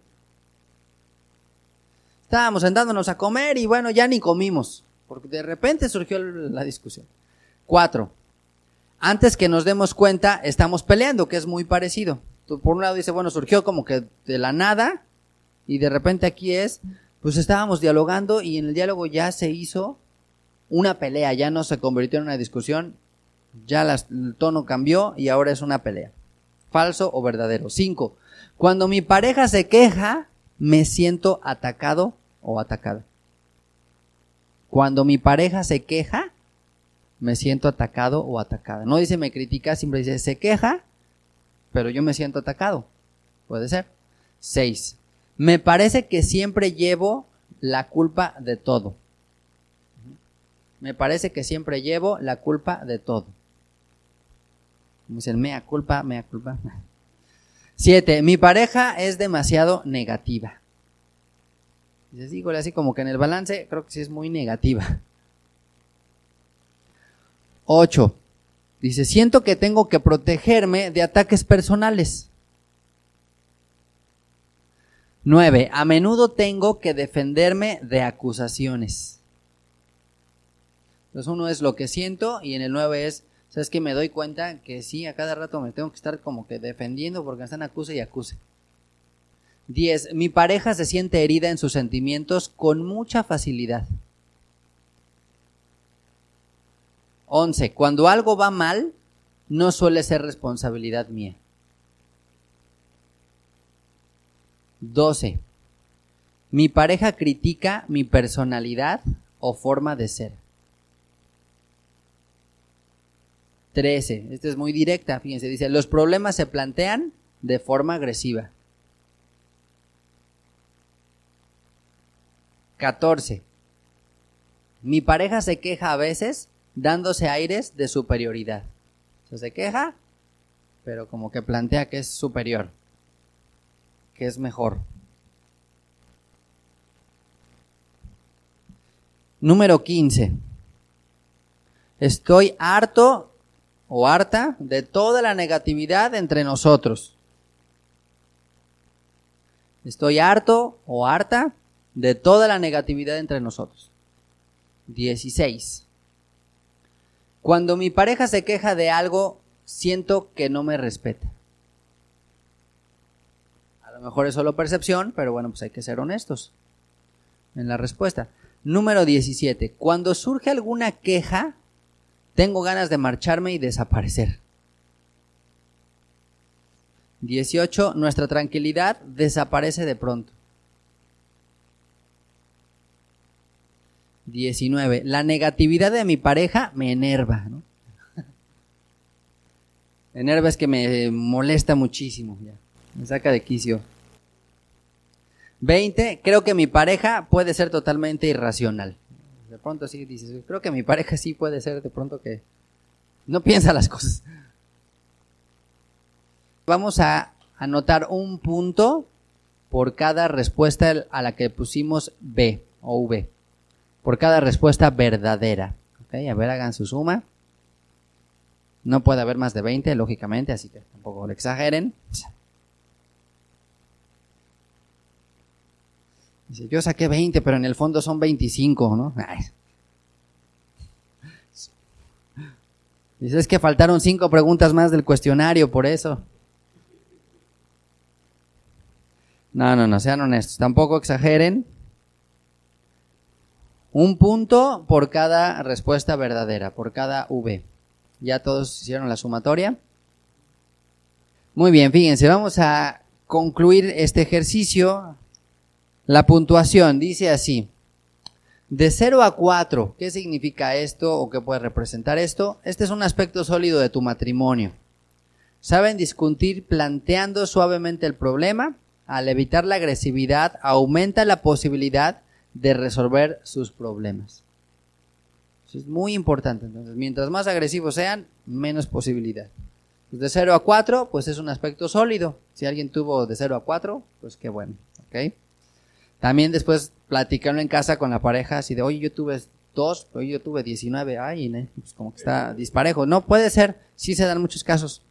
Estábamos sentándonos a comer y bueno, ya ni comimos, porque de repente surgió la discusión. Cuatro, antes que nos demos cuenta, estamos peleando, que es muy parecido. Por un lado dice, bueno, surgió como que de la nada y de repente aquí es, pues estábamos dialogando y en el diálogo ya se hizo una pelea, ya no se convirtió en una discusión, ya las, el tono cambió y ahora es una pelea. ¿Falso o verdadero? Cinco, cuando mi pareja se queja, me siento atacado o atacada. Cuando mi pareja se queja, me siento atacado o atacada. No dice me critica, siempre dice se queja, pero yo me siento atacado. Puede ser. Seis, me parece que siempre llevo la culpa de todo. Me parece que siempre llevo la culpa de todo. Como dicen, mea culpa, mea culpa. Siete, mi pareja es demasiado negativa. Dices, híjole, así como que en el balance creo que sí es muy negativa. Ocho, dice, siento que tengo que protegerme de ataques personales. Nueve, a menudo tengo que defenderme de acusaciones. Entonces uno es lo que siento y en el nueve es, ¿sabes qué? Me doy cuenta que sí, a cada rato me tengo que estar como que defendiendo porque me están acuse y acuse. Diez, mi pareja se siente herida en sus sentimientos con mucha facilidad. Once, cuando algo va mal, no suele ser responsabilidad mía. Doce, mi pareja critica mi personalidad o forma de ser. trece, esta es muy directa, fíjense, dice, los problemas se plantean de forma agresiva. catorce, mi pareja se queja a veces dándose aires de superioridad. O sea, se queja, pero como que plantea que es superior, que es mejor. Número quince. Estoy harto o harta de toda la negatividad entre nosotros. Estoy harto o harta de toda la negatividad entre nosotros. dieciséis. Cuando mi pareja se queja de algo, siento que no me respeta. A lo mejor es solo percepción, pero bueno, pues hay que ser honestos en la respuesta. Número diecisiete. Cuando surge alguna queja, tengo ganas de marcharme y desaparecer. dieciocho. Nuestra tranquilidad desaparece de pronto. diecinueve. La negatividad de mi pareja me enerva, ¿no? Enerva es que me molesta muchísimo, ya. Me saca de quicio. veinte. Creo que mi pareja puede ser totalmente irracional. De pronto sí dices, creo que mi pareja sí puede ser de pronto que no piensa las cosas. Vamos a anotar un punto por cada respuesta a la que pusimos B o V. Por cada respuesta verdadera. ¿Okay? A ver, hagan su suma. No puede haber más de veinte, lógicamente, así que tampoco lo exageren. Dice, yo saqué veinte, pero en el fondo son veinticinco, ¿no? Ay. Dice, es que faltaron cinco preguntas más del cuestionario, por eso. No, no, no, sean honestos, tampoco exageren. Un punto por cada respuesta verdadera, por cada V. ¿Ya todos hicieron la sumatoria? Muy bien, fíjense, vamos a concluir este ejercicio. La puntuación dice así. De cero a cuatro, ¿qué significa esto o qué puede representar esto? Este es un aspecto sólido de tu matrimonio. Saben discutir planteando suavemente el problema. Al evitar la agresividad, aumenta la posibilidad de resolver sus problemas. Eso es muy importante. Entonces, mientras más agresivos sean, menos posibilidad. Pues de cero a cuatro, pues es un aspecto sólido. Si alguien tuvo de cero a cuatro, pues qué bueno. ¿Okay? También después platicarlo en casa con la pareja, así de, oye, yo tuve dos, oye, yo tuve diecinueve, ay, ¿no? Pues como que está disparejo. No, puede ser, sí se dan muchos casos.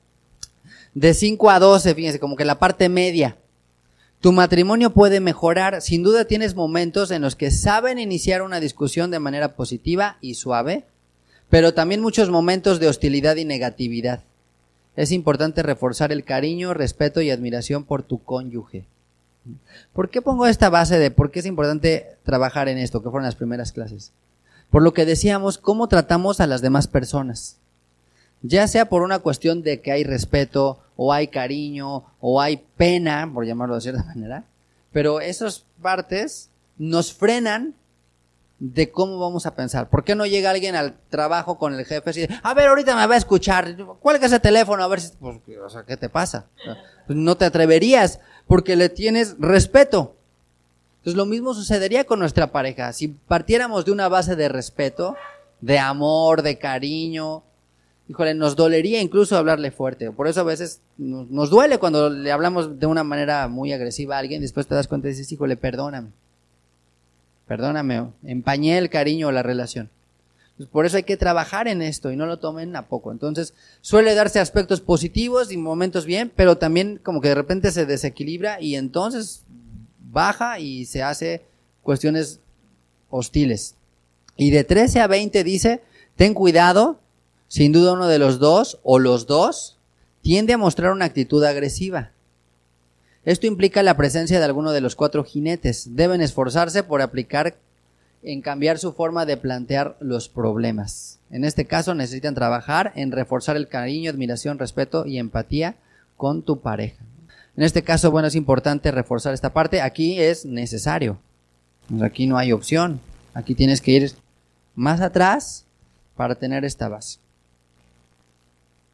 De cinco a doce, fíjense, como que la parte media. Tu matrimonio puede mejorar, sin duda tienes momentos en los que saben iniciar una discusión de manera positiva y suave, pero también muchos momentos de hostilidad y negatividad. Es importante reforzar el cariño, respeto y admiración por tu cónyuge. ¿Por qué pongo esta base de por qué es importante trabajar en esto, que fueron las primeras clases? Por lo que decíamos, cómo tratamos a las demás personas. Ya sea por una cuestión de que hay respeto, o hay cariño, o hay pena, por llamarlo de cierta manera, pero esas partes nos frenan de cómo vamos a pensar. ¿Por qué no llega alguien al trabajo con el jefe y dice, a ver, ahorita me va a escuchar, cuelga ese teléfono, a ver si, pues, o sea, ¿qué te pasa? Pues no te atreverías, porque le tienes respeto. Entonces lo mismo sucedería con nuestra pareja. Si partiéramos de una base de respeto, de amor, de cariño, híjole, nos dolería incluso hablarle fuerte. Por eso a veces nos, nos duele cuando le hablamos de una manera muy agresiva a alguien. Después te das cuenta y dices, híjole, perdóname. Perdóname, empañé el cariño o la relación. Pues por eso hay que trabajar en esto y no lo tomen a poco. Entonces suele darse aspectos positivos y momentos bien, pero también como que de repente se desequilibra y entonces baja y se hace cuestiones hostiles. Y de trece a veinte dice, ten cuidado. Sin duda uno de los dos o los dos tiende a mostrar una actitud agresiva. Esto implica la presencia de alguno de los cuatro jinetes. Deben esforzarse por aplicar en cambiar su forma de plantear los problemas. En este caso necesitan trabajar en reforzar el cariño, admiración, respeto y empatía con tu pareja. En este caso, bueno, es importante reforzar esta parte. Aquí es necesario. Aquí no hay opción. Aquí tienes que ir más atrás para tener esta base.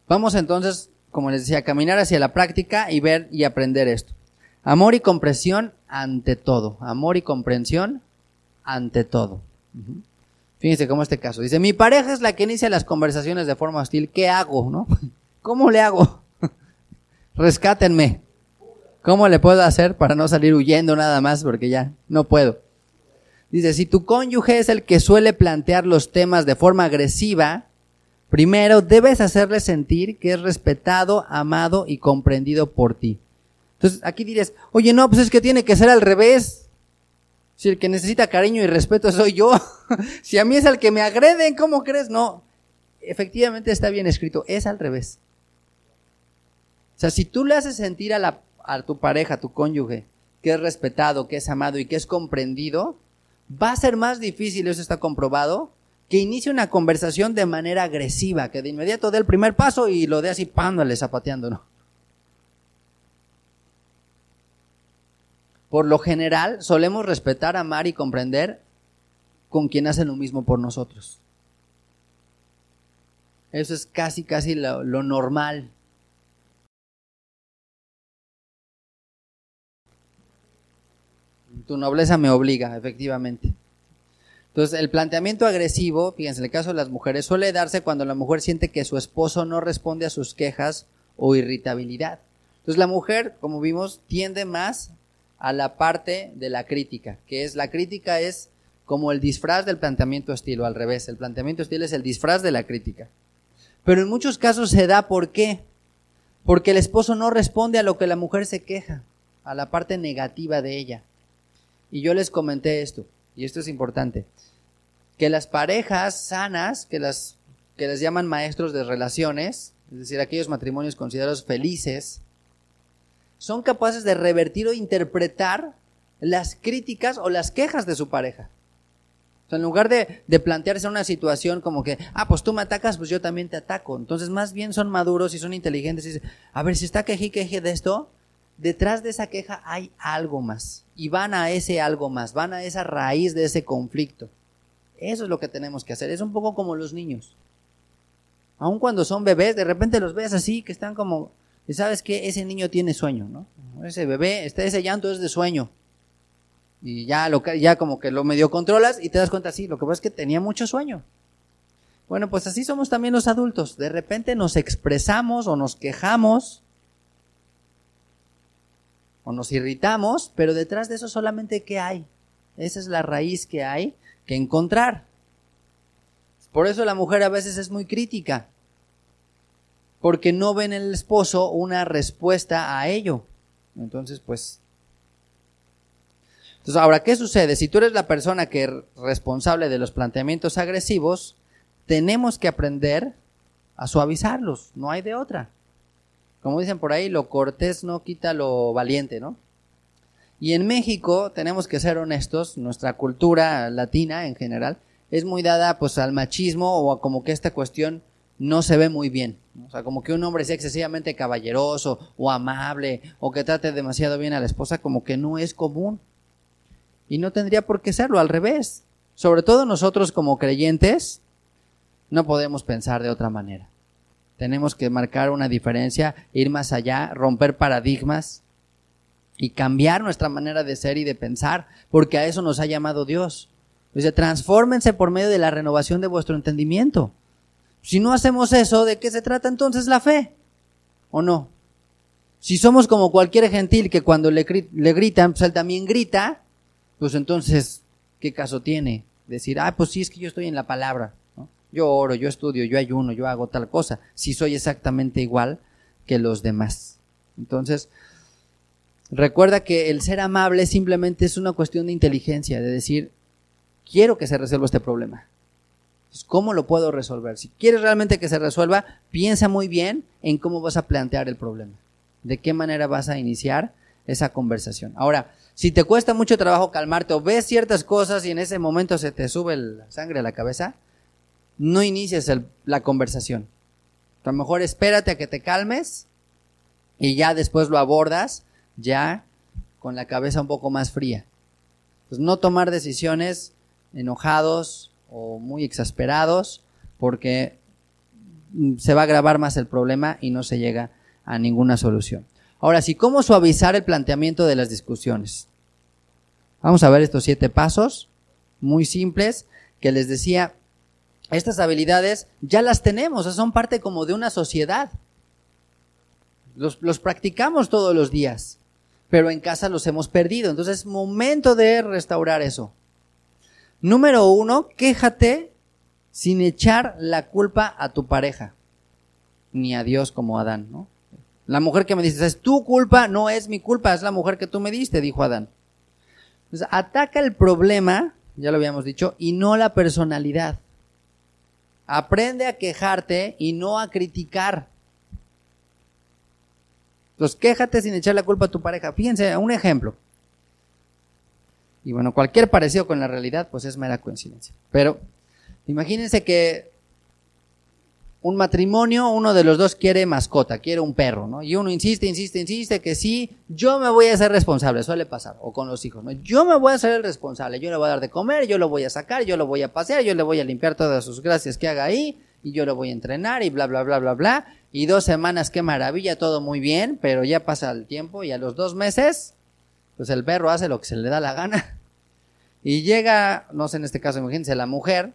Vamos entonces, como les decía, a caminar hacia la práctica y ver y aprender esto. Amor y comprensión ante todo. Amor y comprensión ante todo. Uh-huh. Fíjense cómo este caso. Dice, mi pareja es la que inicia las conversaciones de forma hostil. ¿Qué hago, no? ¿Cómo le hago? Rescátenme. ¿Cómo le puedo hacer para no salir huyendo nada más? Porque ya no puedo. Dice, si tu cónyuge es el que suele plantear los temas de forma agresiva, primero debes hacerle sentir que es respetado, amado y comprendido por ti. Entonces aquí dirías, oye, no, pues es que tiene que ser al revés. Si el que necesita cariño y respeto soy yo. Si a mí es el que me agreden, ¿cómo crees? No, efectivamente está bien escrito, es al revés. O sea, si tú le haces sentir a, la, a tu pareja, a tu cónyuge, que es respetado, que es amado y que es comprendido, va a ser más difícil, eso está comprobado, que inicie una conversación de manera agresiva, que de inmediato dé el primer paso y lo dé así, pándale, zapateando, ¿no? Por lo general, solemos respetar, amar y comprender con quien hace lo mismo por nosotros. Eso es casi, casi lo, lo normal. Tu nobleza me obliga, efectivamente. Entonces, el planteamiento agresivo, fíjense, en el caso de las mujeres, suele darse cuando la mujer siente que su esposo no responde a sus quejas o irritabilidad. Entonces, la mujer, como vimos, tiende más a la parte de la crítica, que es, la crítica es como el disfraz del planteamiento hostil, o al revés, el planteamiento hostil es el disfraz de la crítica. Pero en muchos casos se da, ¿por qué? Porque el esposo no responde a lo que la mujer se queja, a la parte negativa de ella. Y yo les comenté esto, y esto es importante, que las parejas sanas, que las que les llaman maestros de relaciones, es decir, aquellos matrimonios considerados felices, son capaces de revertir o interpretar las críticas o las quejas de su pareja. O sea, en lugar de, de plantearse una situación como que, ah, pues tú me atacas, pues yo también te ataco. Entonces, más bien son maduros y son inteligentes y dicen, a ver, si está queje queje de esto, detrás de esa queja hay algo más. Y van a ese algo más, van a esa raíz de ese conflicto. Eso es lo que tenemos que hacer. Es un poco como los niños. Aun cuando son bebés, de repente los ves así, que están como, ¿sabes qué? Ese niño tiene sueño, ¿no? Ese bebé, está, ese llanto es de sueño. Y ya, lo, ya como que lo medio controlas y te das cuenta, sí, lo que pasa es que tenía mucho sueño. Bueno, pues así somos también los adultos. De repente nos expresamos o nos quejamos o nos irritamos, pero detrás de eso solamente ¿qué hay? Esa es la raíz que hay que encontrar. Por eso la mujer a veces es muy crítica, porque no ve en el esposo una respuesta a ello. Entonces, pues... Entonces, ahora, ¿qué sucede? Si tú eres la persona que es responsable de los planteamientos agresivos, tenemos que aprender a suavizarlos, no hay de otra. Como dicen por ahí, lo cortés no quita lo valiente, ¿no? Y en México, tenemos que ser honestos, nuestra cultura latina en general es muy dada pues al machismo o a como que esta cuestión no se ve muy bien, ¿no? O sea, como que un hombre sea excesivamente caballeroso o amable o que trate demasiado bien a la esposa, como que no es común. Y no tendría por qué serlo, al revés. Sobre todo nosotros como creyentes no podemos pensar de otra manera. Tenemos que marcar una diferencia, ir más allá, romper paradigmas y cambiar nuestra manera de ser y de pensar, porque a eso nos ha llamado Dios. Dice, transfórmense por medio de la renovación de vuestro entendimiento. Si no hacemos eso, ¿de qué se trata entonces la fe? ¿O no? Si somos como cualquier gentil que cuando le, le gritan, pues él también grita, pues entonces, ¿qué caso tiene? Decir, ah, pues sí, es que yo estoy en la palabra, ¿no? Yo oro, yo estudio, yo ayuno, yo hago tal cosa, si soy exactamente igual que los demás. Entonces, recuerda que el ser amable simplemente es una cuestión de inteligencia, de decir, quiero que se resuelva este problema. Entonces, ¿cómo lo puedo resolver? Si quieres realmente que se resuelva, piensa muy bien en cómo vas a plantear el problema. De qué manera vas a iniciar esa conversación. Ahora, si te cuesta mucho trabajo calmarte o ves ciertas cosas y en ese momento se te sube la sangre a la cabeza, no inicies el, la conversación. A lo mejor espérate a que te calmes y ya después lo abordas ya con la cabeza un poco más fría. Pues no tomar decisiones enojados o muy exasperados, porque se va a agravar más el problema y no se llega a ninguna solución. Ahora sí, ¿cómo suavizar el planteamiento de las discusiones? Vamos a ver estos siete pasos muy simples que les decía. Estas habilidades ya las tenemos, o sea, son parte como de una sociedad. Los, los practicamos todos los días, pero en casa los hemos perdido. Entonces es momento de restaurar eso. Número uno, quéjate sin echar la culpa a tu pareja, ni a Dios como Adán, ¿no? La mujer que me dices, es tu culpa, no es mi culpa, es la mujer que tú me diste, dijo Adán. Entonces, ataca el problema, ya lo habíamos dicho, y no la personalidad. Aprende a quejarte y no a criticar. Entonces, quéjate sin echar la culpa a tu pareja. Fíjense, un ejemplo. Y bueno, cualquier parecido con la realidad, pues es mera coincidencia. Pero imagínense que un matrimonio, uno de los dos quiere mascota, quiere un perro, ¿no? Y uno insiste, insiste, insiste que sí, yo me voy a hacer responsable, suele pasar, o con los hijos, ¿no? Yo me voy a hacer el responsable, yo le voy a dar de comer, yo lo voy a sacar, yo lo voy a pasear, yo le voy a limpiar todas sus gracias que haga ahí, y yo lo voy a entrenar, y bla, bla, bla, bla, bla, y dos semanas, qué maravilla, todo muy bien, pero ya pasa el tiempo, y a los dos meses, pues el perro hace lo que se le da la gana, y llega, no sé, en este caso, imagínense, la mujer,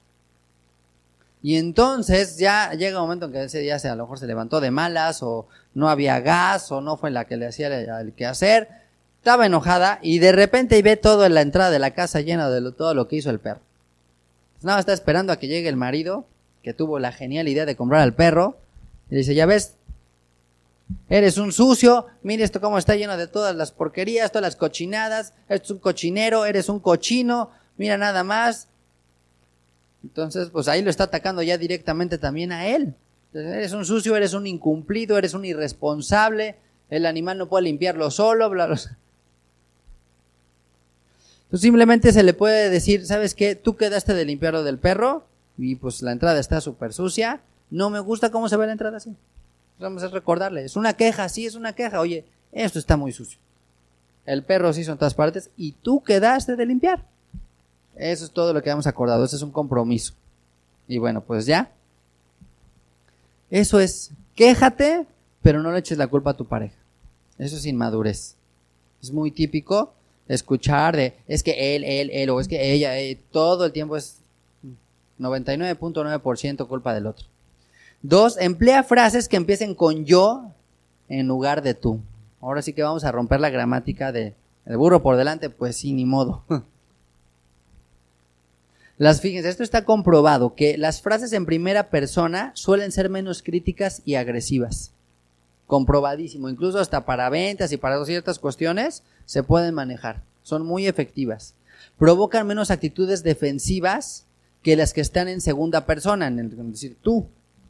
y entonces ya llega un momento en que ese día se, a lo mejor se levantó de malas, o no había gas, o no fue la que le hacía el, el quehacer, estaba enojada, y de repente ve todo en la entrada de la casa llena de lo, todo lo que hizo el perro. Pues nada, está esperando a que llegue el marido, que tuvo la genial idea de comprar al perro, y le dice, ya ves, eres un sucio, mire esto cómo está lleno de todas las porquerías, todas las cochinadas, eres un cochinero, eres un cochino, mira nada más. Entonces, pues ahí lo está atacando ya directamente también a él. Entonces, eres un sucio, eres un incumplido, eres un irresponsable, el animal no puede limpiarlo solo, bla, bla. Entonces simplemente se le puede decir, ¿sabes qué? Tú quedaste de limpiarlo del perro y pues la entrada está súper sucia, no me gusta cómo se ve la entrada así. Vamos a recordarle, es una queja, sí es una queja, oye, esto está muy sucio. El perro se hizo en todas partes y tú quedaste de limpiar. Eso es todo lo que hemos acordado, ese es un compromiso. Y bueno, pues ya. Eso es, quéjate, pero no le eches la culpa a tu pareja. Eso es inmadurez. Es muy típico escuchar de, es que él, él, él, o es que ella, ella todo el tiempo es noventa y nueve punto nueve por ciento culpa del otro. Dos, emplea frases que empiecen con yo en lugar de tú. Ahora sí que vamos a romper la gramática de el burro por delante, pues sí, ni modo. Las, fíjense, esto está comprobado, que las frases en primera persona suelen ser menos críticas y agresivas. Comprobadísimo, incluso hasta para ventas y para ciertas cuestiones se pueden manejar. Son muy efectivas. Provocan menos actitudes defensivas que las que están en segunda persona, en el, decir tú.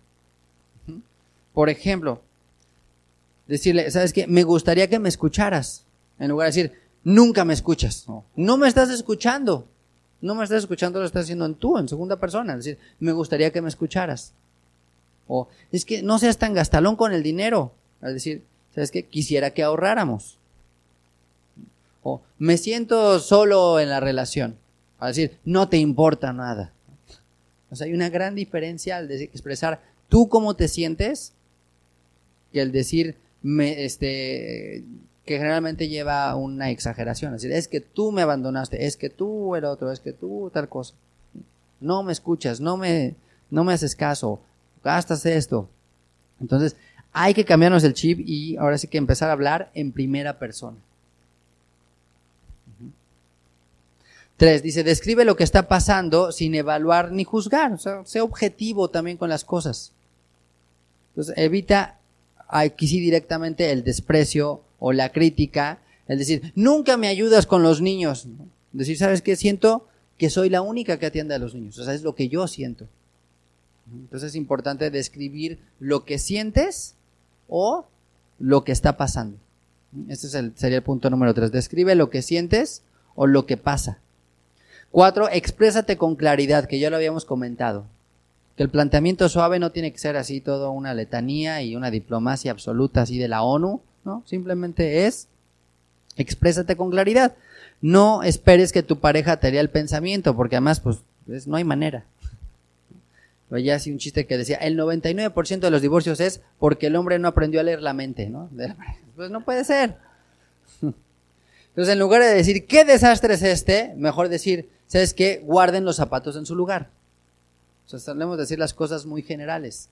Por ejemplo, decirle, ¿sabes qué? Me gustaría que me escucharas. En lugar de decir, nunca me escuchas. No, no me estás escuchando. No me estás escuchando, lo estás haciendo en tú, en segunda persona. Es decir, me gustaría que me escucharas. O, es que no seas tan gastalón con el dinero. Es decir, ¿sabes qué? Quisiera que ahorráramos. O, me siento solo en la relación. Es decir, no te importa nada. O sea, hay una gran diferencia al decir, expresar tú cómo te sientes que el decir, me, este... que generalmente lleva una exageración, es decir, es que tú me abandonaste, es que tú el otro, es que tú tal cosa, no me escuchas, no me, no me haces caso, gastas esto. Entonces hay que cambiarnos el chip y ahora sí que empezar a hablar en primera persona. Uh-huh. Tres, dice, describe lo que está pasando sin evaluar ni juzgar, o sea, sé objetivo también con las cosas. Entonces evita aquí sí directamente el desprecio o la crítica, es decir, nunca me ayudas con los niños. ¿No? Decir, ¿sabes qué? Siento que soy la única que atiende a los niños. O sea, es lo que yo siento. Entonces es importante describir lo que sientes o lo que está pasando. Este es el, sería el punto número tres. Describe lo que sientes o lo que pasa. Cuatro, exprésate con claridad, que ya lo habíamos comentado. Que el planteamiento suave no tiene que ser así todo una letanía y una diplomacia absoluta así de la ONU. ¿No? Simplemente es, exprésate con claridad. No esperes que tu pareja te lea el pensamiento, porque además, pues, es, no hay manera. Veía así un chiste que decía, el noventa y nueve por ciento de los divorcios es porque el hombre no aprendió a leer la mente, ¿no? Pues no puede ser. Entonces, en lugar de decir, ¿qué desastre es este? Mejor decir, ¿sabes qué? Guarden los zapatos en su lugar. O sea, solemos decir las cosas muy generales.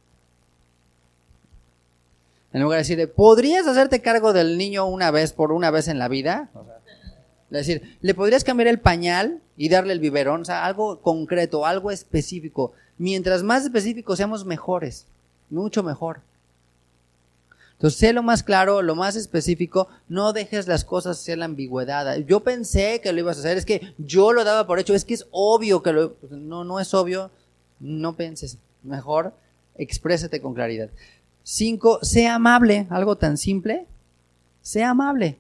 En lugar de decir, ¿podrías hacerte cargo del niño una vez por una vez en la vida? O sea, es decir, ¿le podrías cambiar el pañal y darle el biberón? O sea, algo concreto, algo específico. Mientras más específicos seamos, mejores. Mucho mejor. Entonces, sé lo más claro, lo más específico. No dejes las cosas hacia la ambigüedad. Yo pensé que lo ibas a hacer, es que yo lo daba por hecho, es que es obvio que lo... No, no es obvio, no penses. Mejor, exprésate con claridad. Cinco, sé amable. Algo tan simple. Sé amable.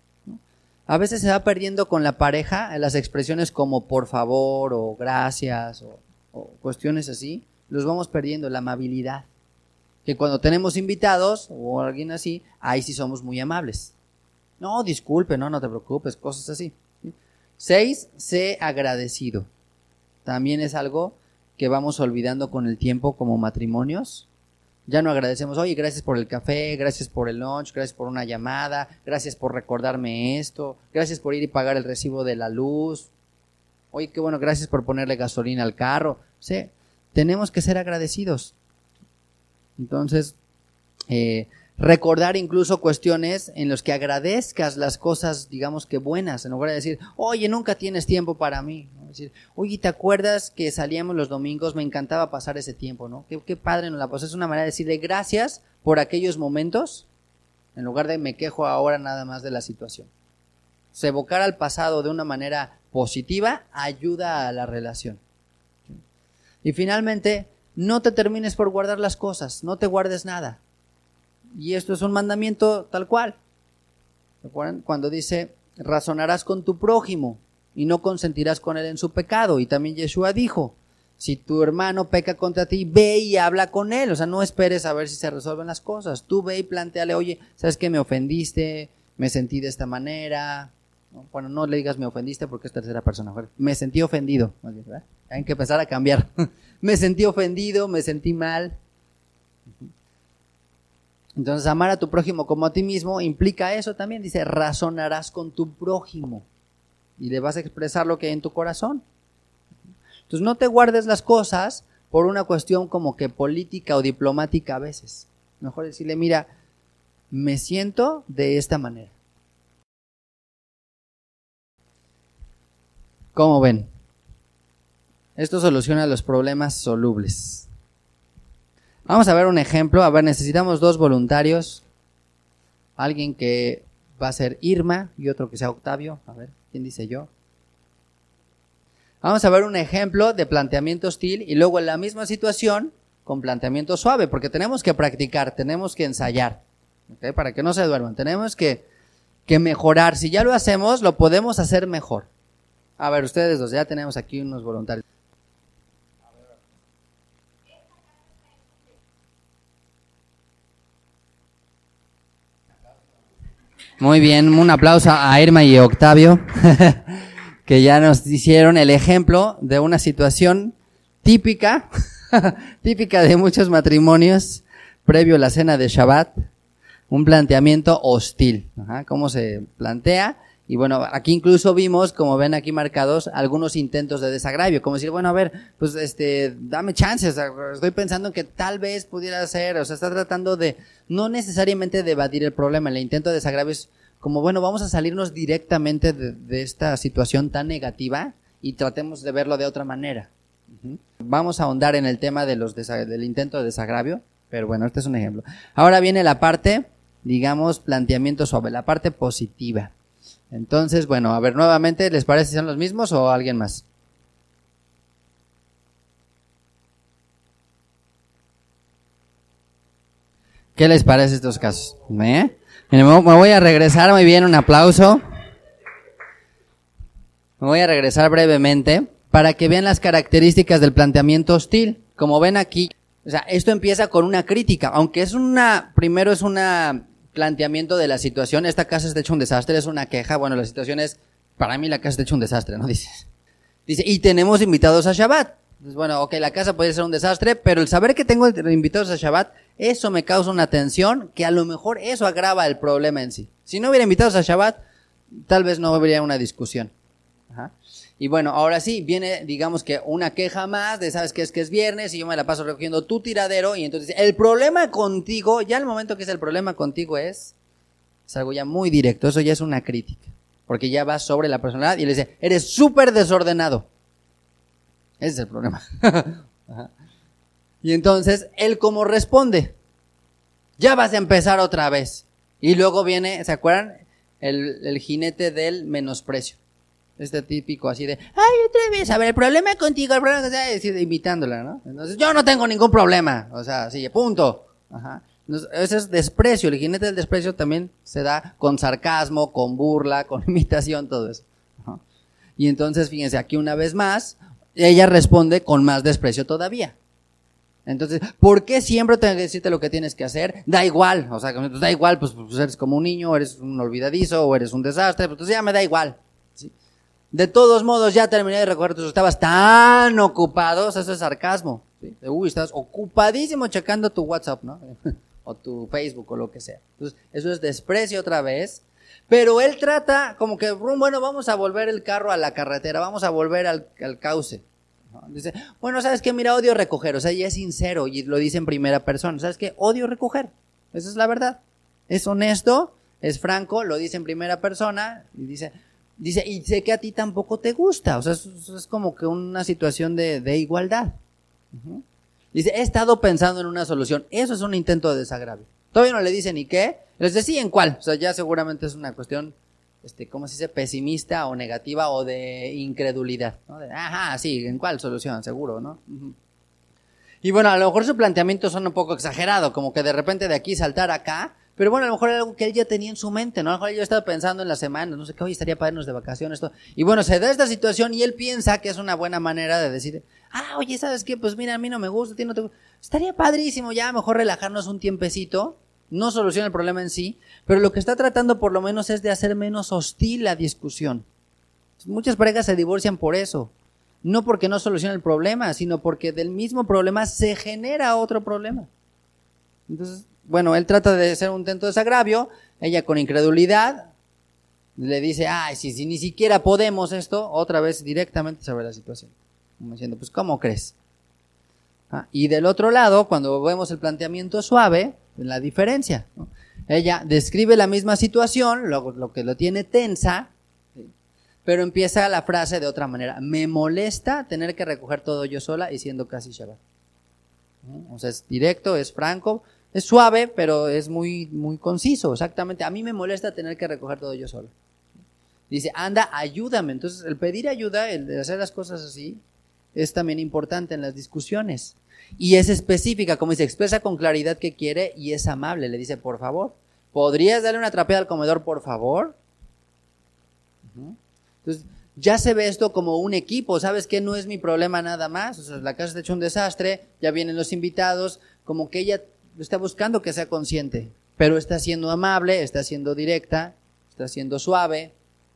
A veces se va perdiendo con la pareja las expresiones como por favor o gracias o, o cuestiones así. Los vamos perdiendo, la amabilidad. Que cuando tenemos invitados o alguien así, ahí sí somos muy amables. No, disculpe, no, no te preocupes, cosas así. Seis, sé agradecido. También es algo que vamos olvidando con el tiempo como matrimonios. Ya no agradecemos, oye, gracias por el café, gracias por el lunch, gracias por una llamada, gracias por recordarme esto, gracias por ir y pagar el recibo de la luz. Oye, qué bueno, gracias por ponerle gasolina al carro. Sí, tenemos que ser agradecidos. Entonces, eh, recordar incluso cuestiones en las que agradezcas las cosas, digamos que buenas, en lugar de decir, oye, nunca tienes tiempo para mí. ¿No? Decir, oye, ¿te acuerdas que salíamos los domingos? Me encantaba pasar ese tiempo, ¿no? Qué, qué padre nos la pasó. Es una manera de decirle gracias por aquellos momentos, en lugar de me quejo ahora nada más de la situación. O sea, evocar al pasado de una manera positiva ayuda a la relación. Y finalmente, no te termines por guardar las cosas, no te guardes nada. Y esto es un mandamiento tal cual. ¿Recuerdan? Cuando dice, razonarás con tu prójimo y no consentirás con él en su pecado. Y también Yeshua dijo, si tu hermano peca contra ti, ve y habla con él. O sea, no esperes a ver si se resuelven las cosas. Tú ve y plantéale, oye, ¿sabes qué? Me ofendiste, me sentí de esta manera. Bueno, no le digas me ofendiste porque es tercera persona. Me sentí ofendido. ¿Verdad? Hay que empezar a cambiar. Me sentí ofendido, me sentí mal. Entonces, amar a tu prójimo como a ti mismo implica eso también. Dice, razonarás con tu prójimo y le vas a expresar lo que hay en tu corazón. Entonces, no te guardes las cosas por una cuestión como que política o diplomática a veces. Mejor decirle, mira, me siento de esta manera. ¿Cómo ven? Esto soluciona los problemas solubles. Vamos a ver un ejemplo. A ver, necesitamos dos voluntarios. Alguien que va a ser Irma y otro que sea Octavio. A ver, ¿quién dice yo? Vamos a ver un ejemplo de planteamiento hostil y luego en la misma situación con planteamiento suave, porque tenemos que practicar, tenemos que ensayar, ¿okay? Para que no se duerman. Tenemos que, que mejorar. Si ya lo hacemos, lo podemos hacer mejor. A ver, ustedes dos, ya tenemos aquí unos voluntarios. Muy bien, un aplauso a Irma y Octavio, que ya nos hicieron el ejemplo de una situación típica, típica de muchos matrimonios, previo a la cena de Shabbat, un planteamiento hostil. Ajá, ¿cómo se plantea? Y bueno, aquí incluso vimos, como ven aquí marcados, algunos intentos de desagravio, como decir, bueno, a ver, pues este, dame chances, estoy pensando en que tal vez pudiera ser, o sea, está tratando de, no necesariamente de evadir el problema, el intento de desagravio es como, bueno, vamos a salirnos directamente de, de esta situación tan negativa y tratemos de verlo de otra manera. Uh-huh. Vamos a ahondar en el tema de los desa- del intento de desagravio, pero bueno, este es un ejemplo. Ahora viene la parte, digamos, planteamiento suave, la parte positiva. Entonces, bueno, a ver, nuevamente, ¿les parece si son los mismos o alguien más? ¿Qué les parece estos casos? ¿Eh? Me voy a regresar muy bien, un aplauso. Me voy a regresar brevemente para que vean las características del planteamiento hostil. Como ven aquí, o sea, esto empieza con una crítica, aunque es una, primero es una planteamiento de la situación, esta casa está hecha un desastre, es una queja, bueno, la situación es, para mí la casa está hecha un desastre, ¿no? Dice, dice, y tenemos invitados a Shabbat. Entonces, bueno, ok, la casa podría ser un desastre, pero el saber que tengo invitados a Shabbat, eso me causa una tensión que a lo mejor eso agrava el problema en sí. Si no hubiera invitados a Shabbat, tal vez no habría una discusión. Ajá. Y bueno, ahora sí, viene, digamos que una queja más de, ¿sabes qué? Es que es viernes y yo me la paso recogiendo tu tiradero, y entonces el problema contigo, ya el momento que es el problema contigo es, es algo ya muy directo, eso ya es una crítica, porque ya va sobre la personalidad y le dice, eres súper desordenado. Ese es el problema. Ajá. Y entonces, él cómo responde, ya vas a empezar otra vez. Y luego viene, ¿se acuerdan? El, el jinete del menosprecio. Este típico así de, ay, otra vez, a ver, el problema contigo, el problema que sea, es imitándola, ¿no? Entonces, yo no tengo ningún problema, o sea, así, punto. Ajá. Entonces, ese es desprecio, el jinete del desprecio también se da con sarcasmo, con burla, con imitación, todo eso. Ajá. Y entonces, fíjense, aquí una vez más, ella responde con más desprecio todavía. Entonces, ¿por qué siempre tengo que decirte lo que tienes que hacer? Da igual, o sea, pues, da igual, pues, pues eres como un niño, eres un olvidadizo, o eres un desastre, pues ya me da igual. ¿Sí? De todos modos, ya terminé de recoger tus, estabas tan ocupado, o sea, eso es sarcasmo. ¿Sí? Uy, estás ocupadísimo checando tu WhatsApp, ¿no? O tu Facebook, o lo que sea. Entonces, eso es desprecio otra vez. Pero él trata como que, bueno, vamos a volver el carro a la carretera, vamos a volver al, al cauce. ¿No? Dice, bueno, ¿sabes qué? Mira, odio recoger, o sea, ya es sincero y lo dice en primera persona. ¿Sabes qué? Odio recoger, esa es la verdad. Es honesto, es franco, lo dice en primera persona y dice, dice, y sé que a ti tampoco te gusta, o sea, es, es como que una situación de, de igualdad. Uh-huh. Dice, he estado pensando en una solución, eso es un intento de desagravio. Todavía no le dice ni qué, les dice, sí, ¿en cuál? O sea, ya seguramente es una cuestión, este, ¿cómo se dice? Pesimista o negativa o de incredulidad, ¿no? De, ajá, sí, ¿en cuál solución? Seguro, ¿no? Uh-huh. Y bueno, a lo mejor su planteamiento son un poco exagerado, como que de repente de aquí saltar acá, pero bueno, a lo mejor era algo que él ya tenía en su mente, ¿no? A lo mejor yo estaba pensando en la semana, no sé qué, hoy estaría para irnos de vacaciones, todo. Y bueno, se da esta situación y él piensa que es una buena manera de decir, ah, oye, ¿sabes qué? Pues mira, a mí no me gusta, a ti no te gusta. Estaría padrísimo ya, mejor relajarnos un tiempecito. No soluciona el problema en sí, pero lo que está tratando por lo menos es de hacer menos hostil la discusión. Muchas parejas se divorcian por eso. No porque no soluciona el problema, sino porque del mismo problema se genera otro problema. Entonces, bueno, él trata de hacer un intento de desagravio, ella con incredulidad le dice, ay, si, si ni siquiera podemos esto, otra vez directamente sobre la situación. Como diciendo, pues, ¿cómo crees? Ah, y del otro lado, cuando vemos el planteamiento suave, la diferencia, ¿no? Ella describe la misma situación, lo, lo que lo tiene tensa, ¿sí? Pero empieza la frase de otra manera. Me molesta tener que recoger todo yo sola y siendo casi Shabbat. ¿No? O sea, es directo, es franco, es suave, pero es muy, muy conciso, exactamente. A mí me molesta tener que recoger todo yo sola. Dice, anda, ayúdame. Entonces, el pedir ayuda, el de hacer las cosas así, es también importante en las discusiones. Y es específica, como dice, expresa con claridad qué quiere y es amable. Le dice, por favor, ¿podrías darle una trapeada al comedor, por favor? Uh-huh. Entonces, ya se ve esto como un equipo. ¿Sabes qué? No es mi problema nada más. O sea, la casa está hecha un desastre, ya vienen los invitados, como que ella está buscando que sea consciente, pero está siendo amable, está siendo directa, está siendo suave.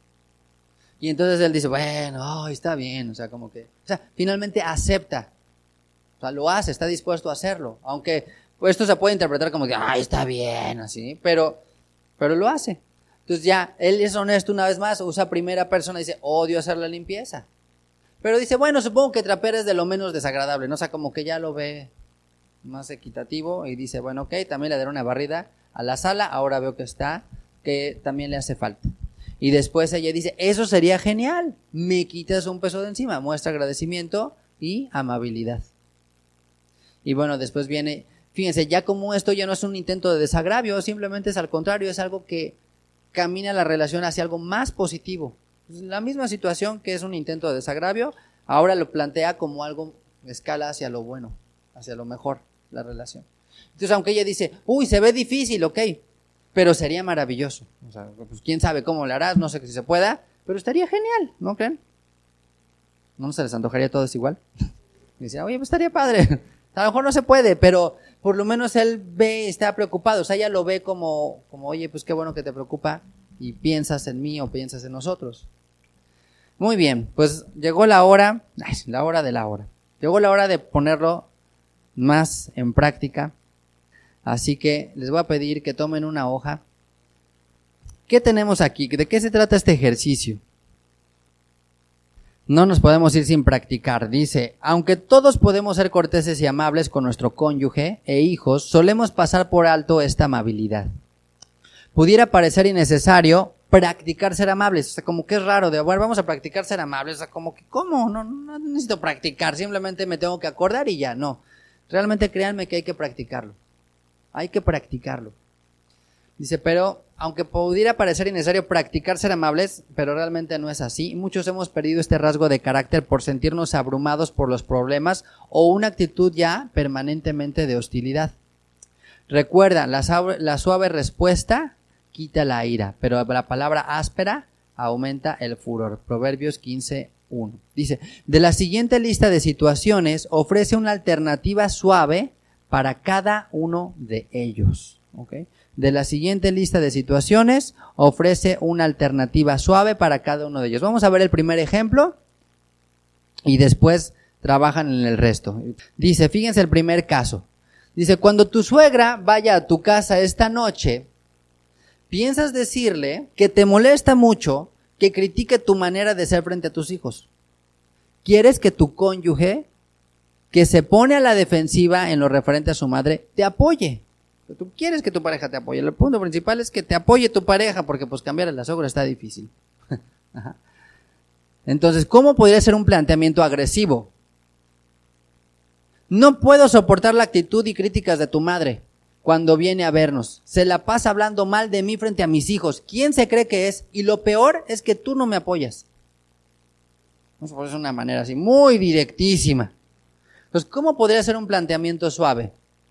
Y entonces él dice, bueno, oh, está bien, o sea, como que, o sea, finalmente acepta, o sea, lo hace, está dispuesto a hacerlo, aunque pues, esto se puede interpretar como que, ay, está bien, así, pero, pero lo hace. Entonces ya, él es honesto una vez más, usa primera persona y dice, odio hacer la limpieza. Pero dice, bueno, supongo que trapear es de lo menos desagradable, ¿no? O sea, como que ya lo ve más equitativo y dice, bueno, ok, también le daré una barrida a la sala, ahora veo que está, que también le hace falta. Y después ella dice, eso sería genial, me quitas un peso de encima, muestra agradecimiento y amabilidad. Y bueno, después viene, fíjense, ya como esto ya no es un intento de desagravio, simplemente es al contrario, es algo que camina la relación hacia algo más positivo. La misma situación que es un intento de desagravio, ahora lo plantea como algo, escala hacia lo bueno, hacia lo mejor, la relación. Entonces, aunque ella dice, uy, se ve difícil, ok, pero sería maravilloso. O sea, pues quién sabe cómo le harás, no sé si se pueda, pero estaría genial, ¿no creen? ¿No se les antojaría todo igual? Y dice, oye, pues estaría padre. A lo mejor no se puede, pero por lo menos él ve, está preocupado. O sea, ella lo ve como, como, oye, pues qué bueno que te preocupa y piensas en mí o piensas en nosotros. Muy bien, pues llegó la hora, ay, la hora de la hora. Llegó la hora de ponerlo más en práctica. Así que les voy a pedir que tomen una hoja. ¿Qué tenemos aquí? ¿De qué se trata este ejercicio? No nos podemos ir sin practicar. Dice, aunque todos podemos ser corteses y amables con nuestro cónyuge e hijos, solemos pasar por alto esta amabilidad. Pudiera parecer innecesario practicar ser amables. O sea, como que es raro de, bueno, vamos a practicar ser amables. O sea, como que, ¿cómo? No, no necesito practicar. Simplemente me tengo que acordar y ya. No. Realmente créanme que hay que practicarlo. Hay que practicarlo. Dice, pero aunque pudiera parecer innecesario practicar ser amables, pero realmente no es así. Muchos hemos perdido este rasgo de carácter por sentirnos abrumados por los problemas o una actitud ya permanentemente de hostilidad. Recuerda, la, la suave respuesta quita la ira, pero la palabra áspera aumenta el furor. Proverbios quince uno. Dice, de la siguiente lista de situaciones, ofrece una alternativa suave para cada uno de ellos. ¿Okay? De la siguiente lista de situaciones, ofrece una alternativa suave para cada uno de ellos. Vamos a ver el primer ejemplo y después trabajan en el resto. Dice, fíjense el primer caso. Dice, cuando tu suegra vaya a tu casa esta noche, piensas decirle que te molesta mucho que critique tu manera de ser frente a tus hijos. ¿Quieres que tu cónyuge, que se pone a la defensiva en lo referente a su madre, te apoye? Tú quieres que tu pareja te apoye. El punto principal es que te apoye tu pareja, porque pues cambiar a la suegra está difícil. Ajá. Entonces, ¿cómo podría ser un planteamiento agresivo? No puedo soportar la actitud y críticas de tu madre cuando viene a vernos. Se la pasa hablando mal de mí frente a mis hijos. ¿Quién se cree que es? Y lo peor es que tú no me apoyas. Eso es una manera así muy directísima. Entonces, ¿cómo podría ser un planteamiento suave?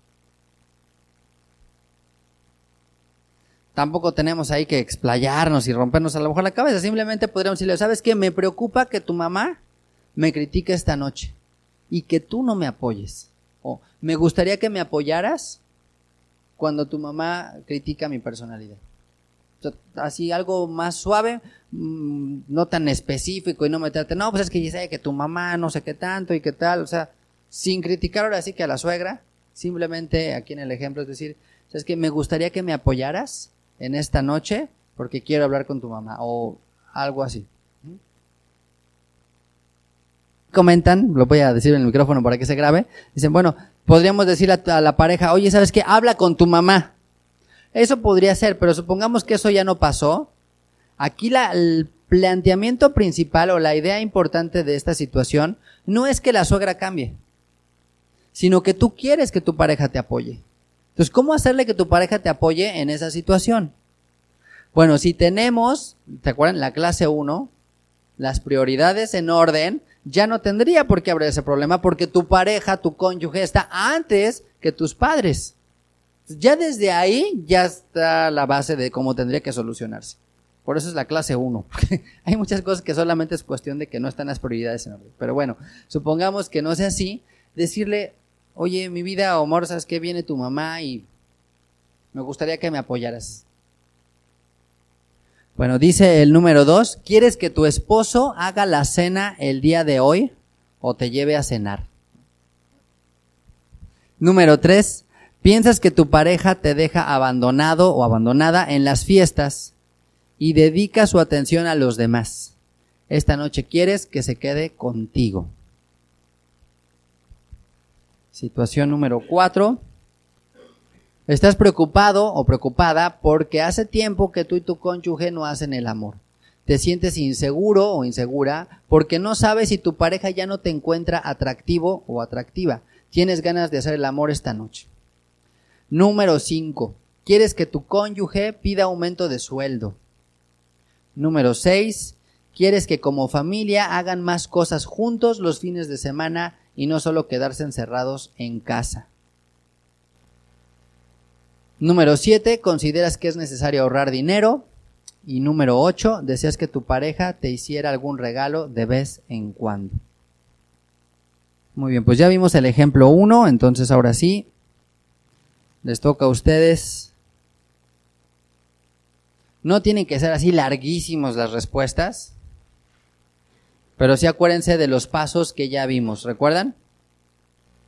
Tampoco tenemos ahí que explayarnos y rompernos a lo mejor la cabeza. Simplemente podríamos decirle, ¿sabes qué? Me preocupa que tu mamá me critique esta noche y que tú no me apoyes. O me gustaría que me apoyaras cuando tu mamá critica mi personalidad. O sea, así algo más suave, mmm, no tan específico y no meterte, no, pues es que ya sé que tu mamá no sé qué tanto y qué tal. O sea, sin criticar ahora sí que a la suegra, simplemente aquí en el ejemplo es decir, ¿sabes qué? Me gustaría que me apoyaras en esta noche porque quiero hablar con tu mamá o algo así. Comentan, lo voy a decir en el micrófono para que se grabe, dicen, bueno, podríamos decir a, a la pareja, oye, ¿sabes qué? Habla con tu mamá. Eso podría ser, pero supongamos que eso ya no pasó. Aquí la, el planteamiento principal o la idea importante de esta situación no es que la suegra cambie, sino que tú quieres que tu pareja te apoye. Entonces, ¿cómo hacerle que tu pareja te apoye en esa situación? Bueno, si tenemos, ¿te acuerdan? La clase uno, las prioridades en orden, ya no tendría por qué haber ese problema porque tu pareja, tu cónyuge está antes que tus padres. Ya desde ahí ya está la base de cómo tendría que solucionarse. Por eso es la clase uno. Hay muchas cosas que solamente es cuestión de que no están las prioridades en orden. Pero bueno, supongamos que no sea así, decirle, oye, mi vida, amor, ¿sabes qué? Viene tu mamá y me gustaría que me apoyaras. Bueno, dice el número dos, ¿quieres que tu esposo haga la cena el día de hoy o te lleve a cenar? Número tres, ¿piensas que tu pareja te deja abandonado o abandonada en las fiestas y dedica su atención a los demás? Esta noche quieres que se quede contigo. Situación número cuatro. Estás preocupado o preocupada porque hace tiempo que tú y tu cónyuge no hacen el amor. Te sientes inseguro o insegura porque no sabes si tu pareja ya no te encuentra atractivo o atractiva. Tienes ganas de hacer el amor esta noche. Número cinco. Quieres que tu cónyuge pida aumento de sueldo. Número seis. Quieres que como familia hagan más cosas juntos los fines de semana y no solo quedarse encerrados en casa. Número siete, consideras que es necesario ahorrar dinero. Y número ocho, deseas que tu pareja te hiciera algún regalo de vez en cuando. Muy bien, pues ya vimos el ejemplo uno, entonces ahora sí, les toca a ustedes. No tienen que ser así larguísimos las respuestas, pero sí acuérdense de los pasos que ya vimos, ¿recuerdan?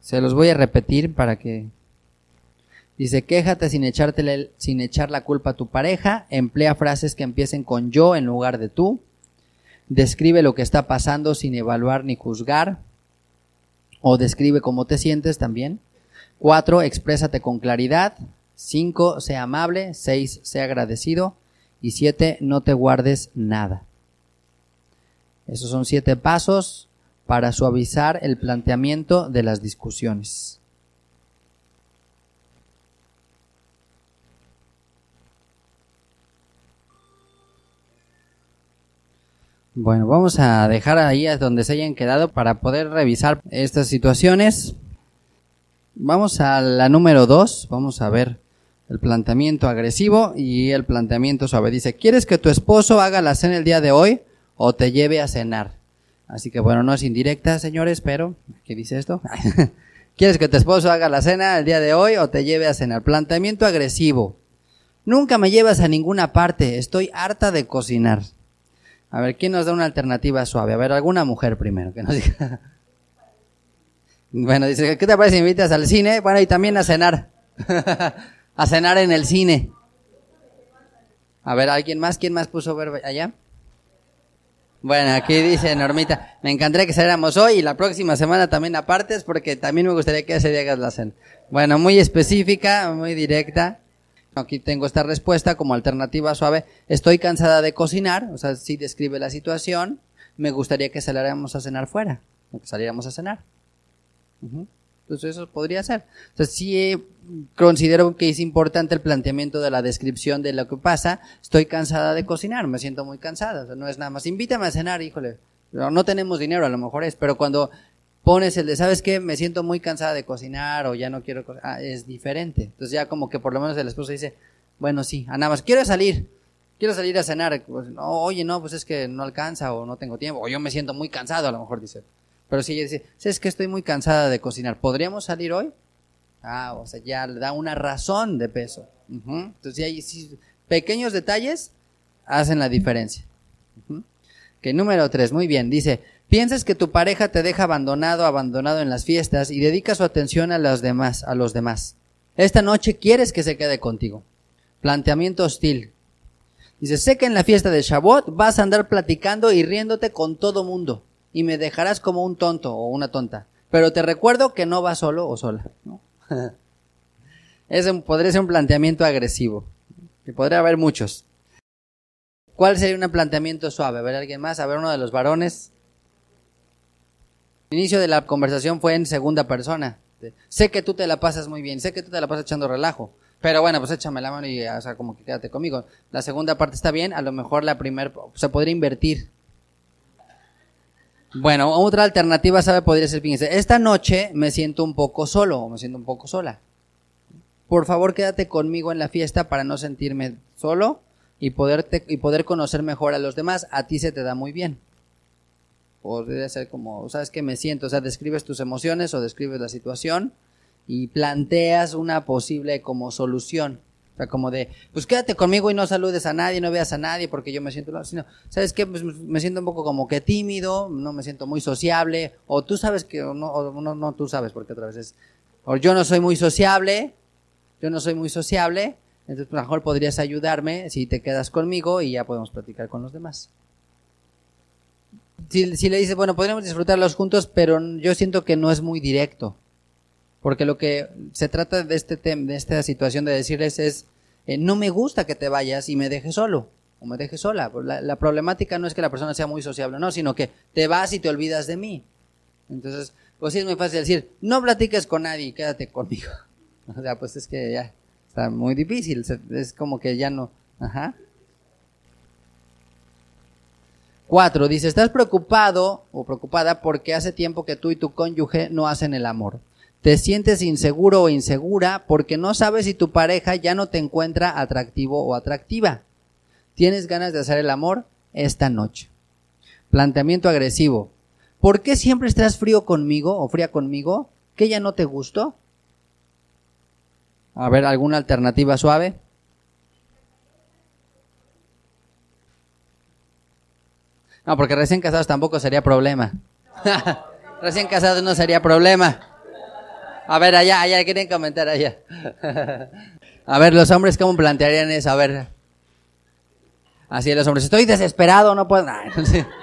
Se los voy a repetir para que... Dice, quéjate sin, echártele, sin echar la culpa a tu pareja, emplea frases que empiecen con yo en lugar de tú, describe lo que está pasando sin evaluar ni juzgar, o describe cómo te sientes también. Cuatro, exprésate con claridad. Cinco, sé amable. Seis, sé agradecido. Y siete, no te guardes nada. Esos son siete pasos para suavizar el planteamiento de las discusiones. Bueno, vamos a dejar ahí a donde se hayan quedado para poder revisar estas situaciones. Vamos a la número dos, vamos a ver el planteamiento agresivo y el planteamiento suave. Dice, ¿quieres que tu esposo haga la cena el día de hoy o te lleve a cenar? Así que bueno, no es indirecta, señores, pero ¿qué dice esto? ¿Quieres que tu esposo haga la cena el día de hoy o te lleve a cenar? Planteamiento agresivo. Nunca me llevas a ninguna parte, estoy harta de cocinar. A ver, ¿quién nos da una alternativa suave? A ver, alguna mujer primero que nos diga. Bueno, dice, ¿qué te parece si me invitas al cine? Bueno, y también a cenar. A cenar en el cine. A ver, ¿alguien más? ¿Quién más puso ver allá? Bueno, aquí dice Normita, me encantaría que saliéramos hoy y la próxima semana también apartes porque también me gustaría que ese día hagas la cena. Bueno, muy específica, muy directa. Aquí tengo esta respuesta como alternativa suave. Estoy cansada de cocinar, o sea, sí describe la situación. Me gustaría que saliéramos a cenar fuera, o que saliéramos a cenar. Uh-huh. Entonces eso podría ser. Entonces sí eh, considero que es importante el planteamiento de la descripción de lo que pasa. Estoy cansada de cocinar, me siento muy cansada. O sea, no es nada más, invítame a cenar, híjole. No, no tenemos dinero, a lo mejor es, pero cuando pones el de, ¿sabes qué? Me siento muy cansada de cocinar o ya no quiero cocinar, ah, es diferente. Entonces ya como que por lo menos el esposo dice, bueno, sí, ah, nada más, quiero salir, quiero salir a cenar. Pues, no, oye, no, pues es que no alcanza o no tengo tiempo, o yo me siento muy cansado, a lo mejor dice. Pero si ella dice, sí, es que estoy muy cansada de cocinar, ¿podríamos salir hoy? Ah, o sea, ya le da una razón de peso. Uh-huh. Entonces ya hay sí, pequeños detalles hacen la diferencia. Uh-huh. Que número tres, muy bien, dice, piensas que tu pareja te deja abandonado, abandonado en las fiestas y dedica su atención a los demás, a los demás. Esta noche quieres que se quede contigo. Planteamiento hostil. Dice, sé que en la fiesta de Shavuot vas a andar platicando y riéndote con todo mundo y me dejarás como un tonto o una tonta. Pero te recuerdo que no vas solo o sola, ¿no? Ese podría ser un planteamiento agresivo. Que podría haber muchos. ¿Cuál sería un planteamiento suave? A ver, ¿alguien más? A ver, uno de los varones. El inicio de la conversación fue en segunda persona. Sé que tú te la pasas muy bien, sé que tú te la pasas echando relajo, pero bueno, pues échame la mano y, o sea, como que quédate conmigo. La segunda parte está bien, a lo mejor la primera, se podría invertir. Bueno, otra alternativa, ¿sabe? Podría ser, fíjense, esta noche me siento un poco solo o me siento un poco sola. Por favor, quédate conmigo en la fiesta para no sentirme solo y, poderte, y poder conocer mejor a los demás. A ti se te da muy bien. Podría ser como, ¿sabes qué? Me siento, o sea, describes tus emociones o describes la situación y planteas una posible como solución. O sea, como de, pues quédate conmigo y no saludes a nadie, no veas a nadie porque yo me siento, sino, ¿sabes qué? Pues me siento un poco como que tímido, no me siento muy sociable, o tú sabes que, o no, o no, no tú sabes porque otra vez es, o yo no soy muy sociable, yo no soy muy sociable, entonces a lo mejor podrías ayudarme si te quedas conmigo y ya podemos platicar con los demás. Si, si le dices, bueno, podríamos disfrutarlos juntos, pero yo siento que no es muy directo. Porque lo que se trata de este tema, de esta situación de decirles es, eh, no me gusta que te vayas y me dejes solo, o me dejes sola. La, la problemática no es que la persona sea muy sociable, no, sino que te vas y te olvidas de mí. Entonces, pues sí es muy fácil decir, no platiques con nadie, quédate conmigo. O sea, pues es que ya está muy difícil, es como que ya no, ajá. Cuatro, dice, estás preocupado o preocupada porque hace tiempo que tú y tu cónyuge no hacen el amor. Te sientes inseguro o insegura porque no sabes si tu pareja ya no te encuentra atractivo o atractiva. ¿Tienes ganas de hacer el amor esta noche? Planteamiento agresivo. ¿Por qué siempre estás frío conmigo o fría conmigo? ¿Que ya no te gustó? A ver, ¿alguna alternativa suave? No, porque recién casados tampoco sería problema. Recién casados no sería problema. A ver, allá, allá, quieren comentar allá. A ver, los hombres, ¿cómo plantearían eso? A ver. Así los hombres, estoy desesperado, no puedo. Ay, no sé.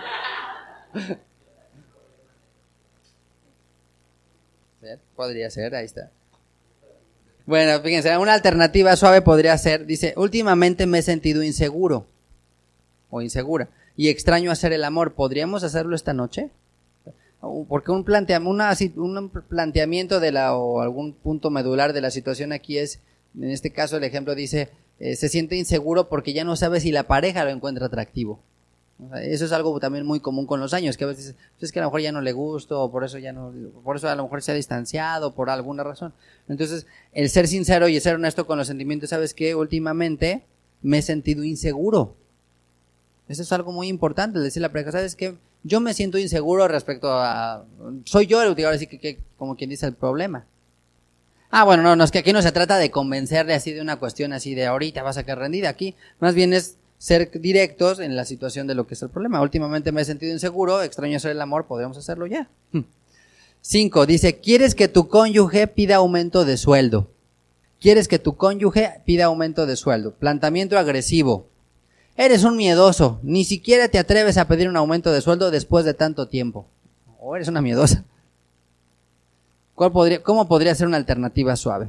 Podría ser, ahí está. Bueno, fíjense, una alternativa suave podría ser, dice, últimamente me he sentido inseguro o insegura y extraño hacer el amor. ¿Podríamos hacerlo esta noche? Porque un, plantea, una, un planteamiento de la o algún punto medular de la situación aquí es, en este caso el ejemplo dice, eh, se siente inseguro porque ya no sabe si la pareja lo encuentra atractivo. O sea, eso es algo también muy común con los años, que a veces es que a lo mejor ya no le gusto, o por eso ya no, por eso a lo mejor se ha distanciado, por alguna razón. Entonces, el ser sincero y el ser honesto con los sentimientos, ¿sabes qué? Últimamente me he sentido inseguro. Eso es algo muy importante, decirle a la pareja, ¿sabes qué? Yo me siento inseguro respecto a... Soy yo el que ahora sí que, que, como quien dice, el problema. Ah, bueno, no, no, es que aquí no se trata de convencerle así de una cuestión así de ahorita vas a quedar rendida. Aquí más bien es ser directos en la situación de lo que es el problema. Últimamente me he sentido inseguro, extraño hacer el amor, podríamos hacerlo ya. Cinco, dice, ¿quieres que tu cónyuge pida aumento de sueldo? ¿Quieres que tu cónyuge pida aumento de sueldo? Planteamiento agresivo. Eres un miedoso, ni siquiera te atreves a pedir un aumento de sueldo después de tanto tiempo. O eres una miedosa. ¿Cuál podría, ¿Cómo podría ser una alternativa suave?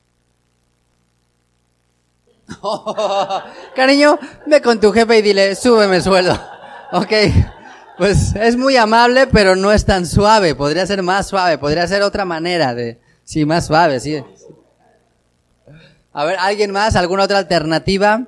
Oh, cariño, ve con tu jefe y dile, súbeme el sueldo. Ok, pues es muy amable, pero no es tan suave. Podría ser más suave, podría ser otra manera de, sí, más suave, sí. A ver, ¿alguien más? ¿Alguna otra alternativa?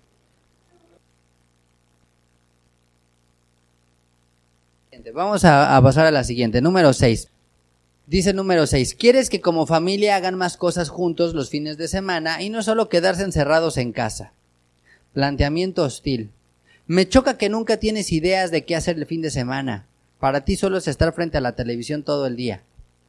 Vamos a, a pasar a la siguiente, número seis. Dice número seis, ¿quieres que como familia hagan más cosas juntos los fines de semana y no solo quedarse encerrados en casa? Planteamiento hostil. Me choca que nunca tienes ideas de qué hacer el fin de semana. Para ti solo es estar frente a la televisión todo el día.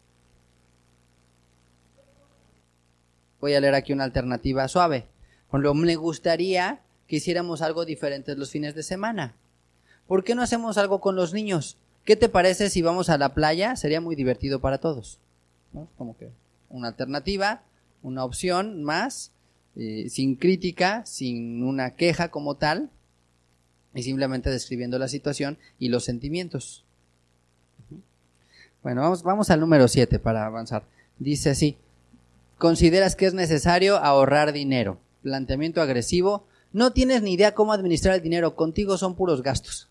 Voy a leer aquí una alternativa suave. Por lo me gustaría que hiciéramos algo diferente los fines de semana. ¿Por qué no hacemos algo con los niños? ¿Qué te parece si vamos a la playa? Sería muy divertido para todos, ¿no? Como que una alternativa, una opción más, eh, sin crítica, sin una queja como tal, y simplemente describiendo la situación y los sentimientos. Bueno, vamos, vamos al número siete para avanzar. Dice así, ¿consideras que es necesario ahorrar dinero? Planteamiento agresivo, no tienes ni idea cómo administrar el dinero, contigo son puros gastos.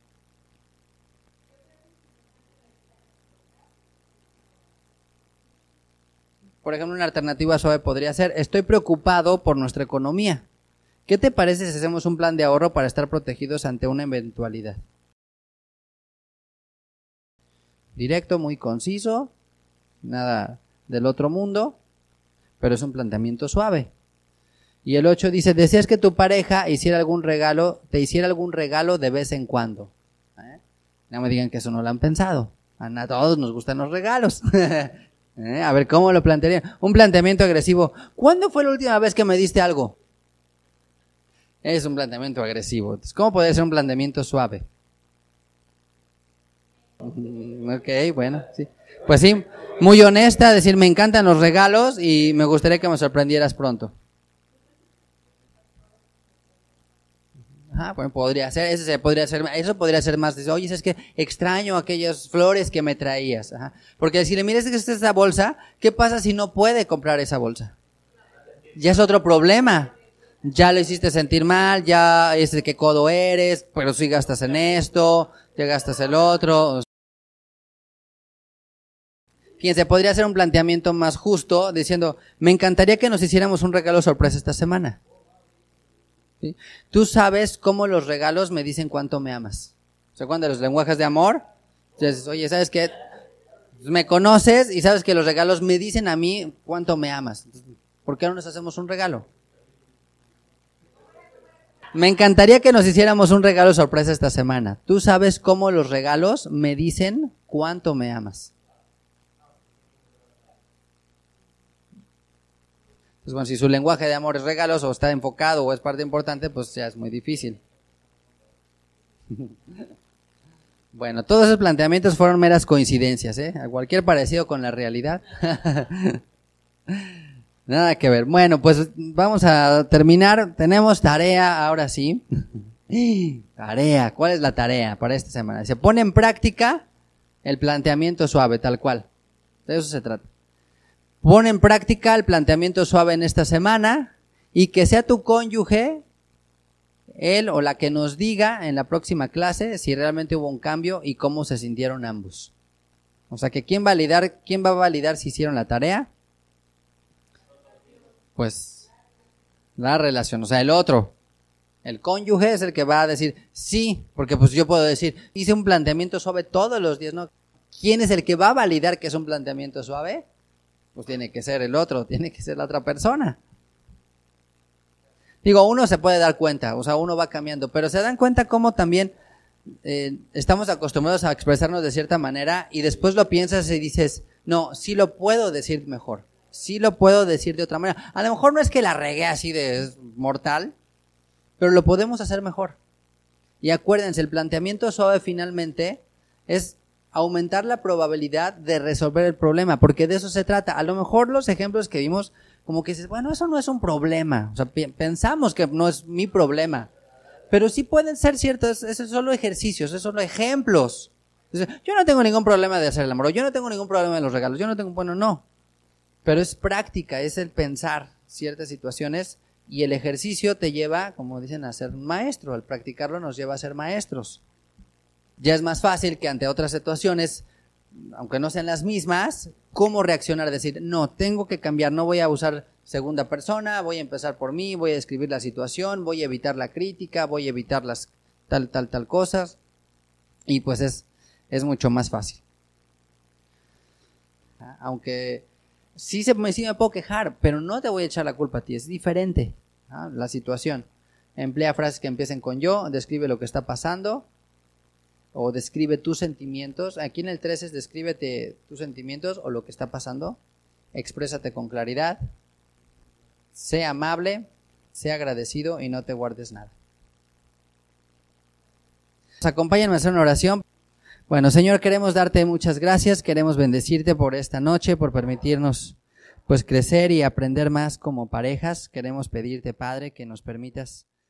Por ejemplo, una alternativa suave podría ser, estoy preocupado por nuestra economía. ¿Qué te parece si hacemos un plan de ahorro para estar protegidos ante una eventualidad? Directo, muy conciso, nada del otro mundo, pero es un planteamiento suave. Y el ocho dice, ¿deseas que tu pareja hiciera algún regalo, te hiciera algún regalo de vez en cuando? ¿Eh? No me digan que eso no lo han pensado. A todos nos gustan los regalos. ¿Eh? A ver, ¿cómo lo plantearía? Un planteamiento agresivo. ¿Cuándo fue la última vez que me diste algo? Es un planteamiento agresivo. Entonces, ¿cómo puede ser un planteamiento suave? Ok, bueno, sí. Pues sí, muy honesta, decir, me encantan los regalos y me gustaría que me sorprendieras pronto. Ajá, bueno, podría ser, ese se podría ser, eso podría ser más, oye, es que extraño aquellas flores que me traías. Ajá. Porque si le miras que es esa bolsa, ¿qué pasa si no puede comprar esa bolsa? Ya es otro problema. Ya le hiciste sentir mal, ya es de qué codo eres, pero si gastas en esto, ya gastas el otro. Fíjense, podría ser un planteamiento más justo, diciendo, me encantaría que nos hiciéramos un regalo sorpresa esta semana. ¿Sí? Tú sabes cómo los regalos me dicen cuánto me amas. ¿Se acuerdan de los lenguajes de amor? Entonces, oye, ¿sabes qué? Me conoces y sabes que los regalos me dicen a mí cuánto me amas. ¿Por qué no nos hacemos un regalo? Me encantaría que nos hiciéramos un regalo sorpresa esta semana. Tú sabes cómo los regalos me dicen cuánto me amas. Pues bueno, si su lenguaje de amor es regalos o está enfocado o es parte importante, pues ya es muy difícil. Bueno, todos esos planteamientos fueron meras coincidencias, ¿eh? A cualquier parecido con la realidad. Nada que ver. Bueno, pues vamos a terminar. Tenemos tarea, ahora sí. Tarea. ¿Cuál es la tarea para esta semana? Se pone en práctica el planteamiento suave, tal cual. De eso se trata. Pon en práctica el planteamiento suave en esta semana y que sea tu cónyuge, él o la que nos diga en la próxima clase si realmente hubo un cambio y cómo se sintieron ambos. O sea que ¿quién validar, quién va a validar si hicieron la tarea? Pues la relación, o sea, el otro. El cónyuge es el que va a decir sí, porque pues yo puedo decir, hice un planteamiento suave todos los días, ¿no? ¿Quién es el que va a validar que es un planteamiento suave? Pues tiene que ser el otro, tiene que ser la otra persona. Digo, uno se puede dar cuenta, o sea, uno va cambiando, pero se dan cuenta cómo también eh, estamos acostumbrados a expresarnos de cierta manera y después lo piensas y dices, no, sí lo puedo decir mejor, sí lo puedo decir de otra manera. A lo mejor no es que la regué así de mortal, pero lo podemos hacer mejor. Y acuérdense, el planteamiento suave finalmente es aumentar la probabilidad de resolver el problema, porque de eso se trata. A lo mejor los ejemplos que vimos, como que dices, bueno, eso no es un problema, o sea, pensamos que no es mi problema, pero sí pueden ser ciertos, esos son solo ejercicios, esos son solo ejemplos. Entonces, yo no tengo ningún problema de hacer el amor, yo no tengo ningún problema de los regalos, yo no tengo, bueno, no, pero es práctica, es el pensar ciertas situaciones y el ejercicio te lleva, como dicen, a ser maestro, al practicarlo nos lleva a ser maestros. Ya es más fácil que ante otras situaciones, aunque no sean las mismas, cómo reaccionar, decir, no, tengo que cambiar, no voy a usar segunda persona, voy a empezar por mí, voy a describir la situación, voy a evitar la crítica, voy a evitar las tal, tal, tal cosas, y pues es, es mucho más fácil. Aunque sí, se, sí me puedo quejar, pero no te voy a echar la culpa a ti, es diferente, ¿ah? La situación. Emplea frases que empiecen con yo, describe lo que está pasando, o describe tus sentimientos. Aquí en el tres es descríbete tus sentimientos o lo que está pasando. Exprésate con claridad. Sé amable, sé agradecido y no te guardes nada. Acompáñenme a hacer una oración. Bueno, Señor, queremos darte muchas gracias, queremos bendecirte por esta noche, por permitirnos pues crecer y aprender más como parejas. Queremos pedirte, Padre, que nos permitas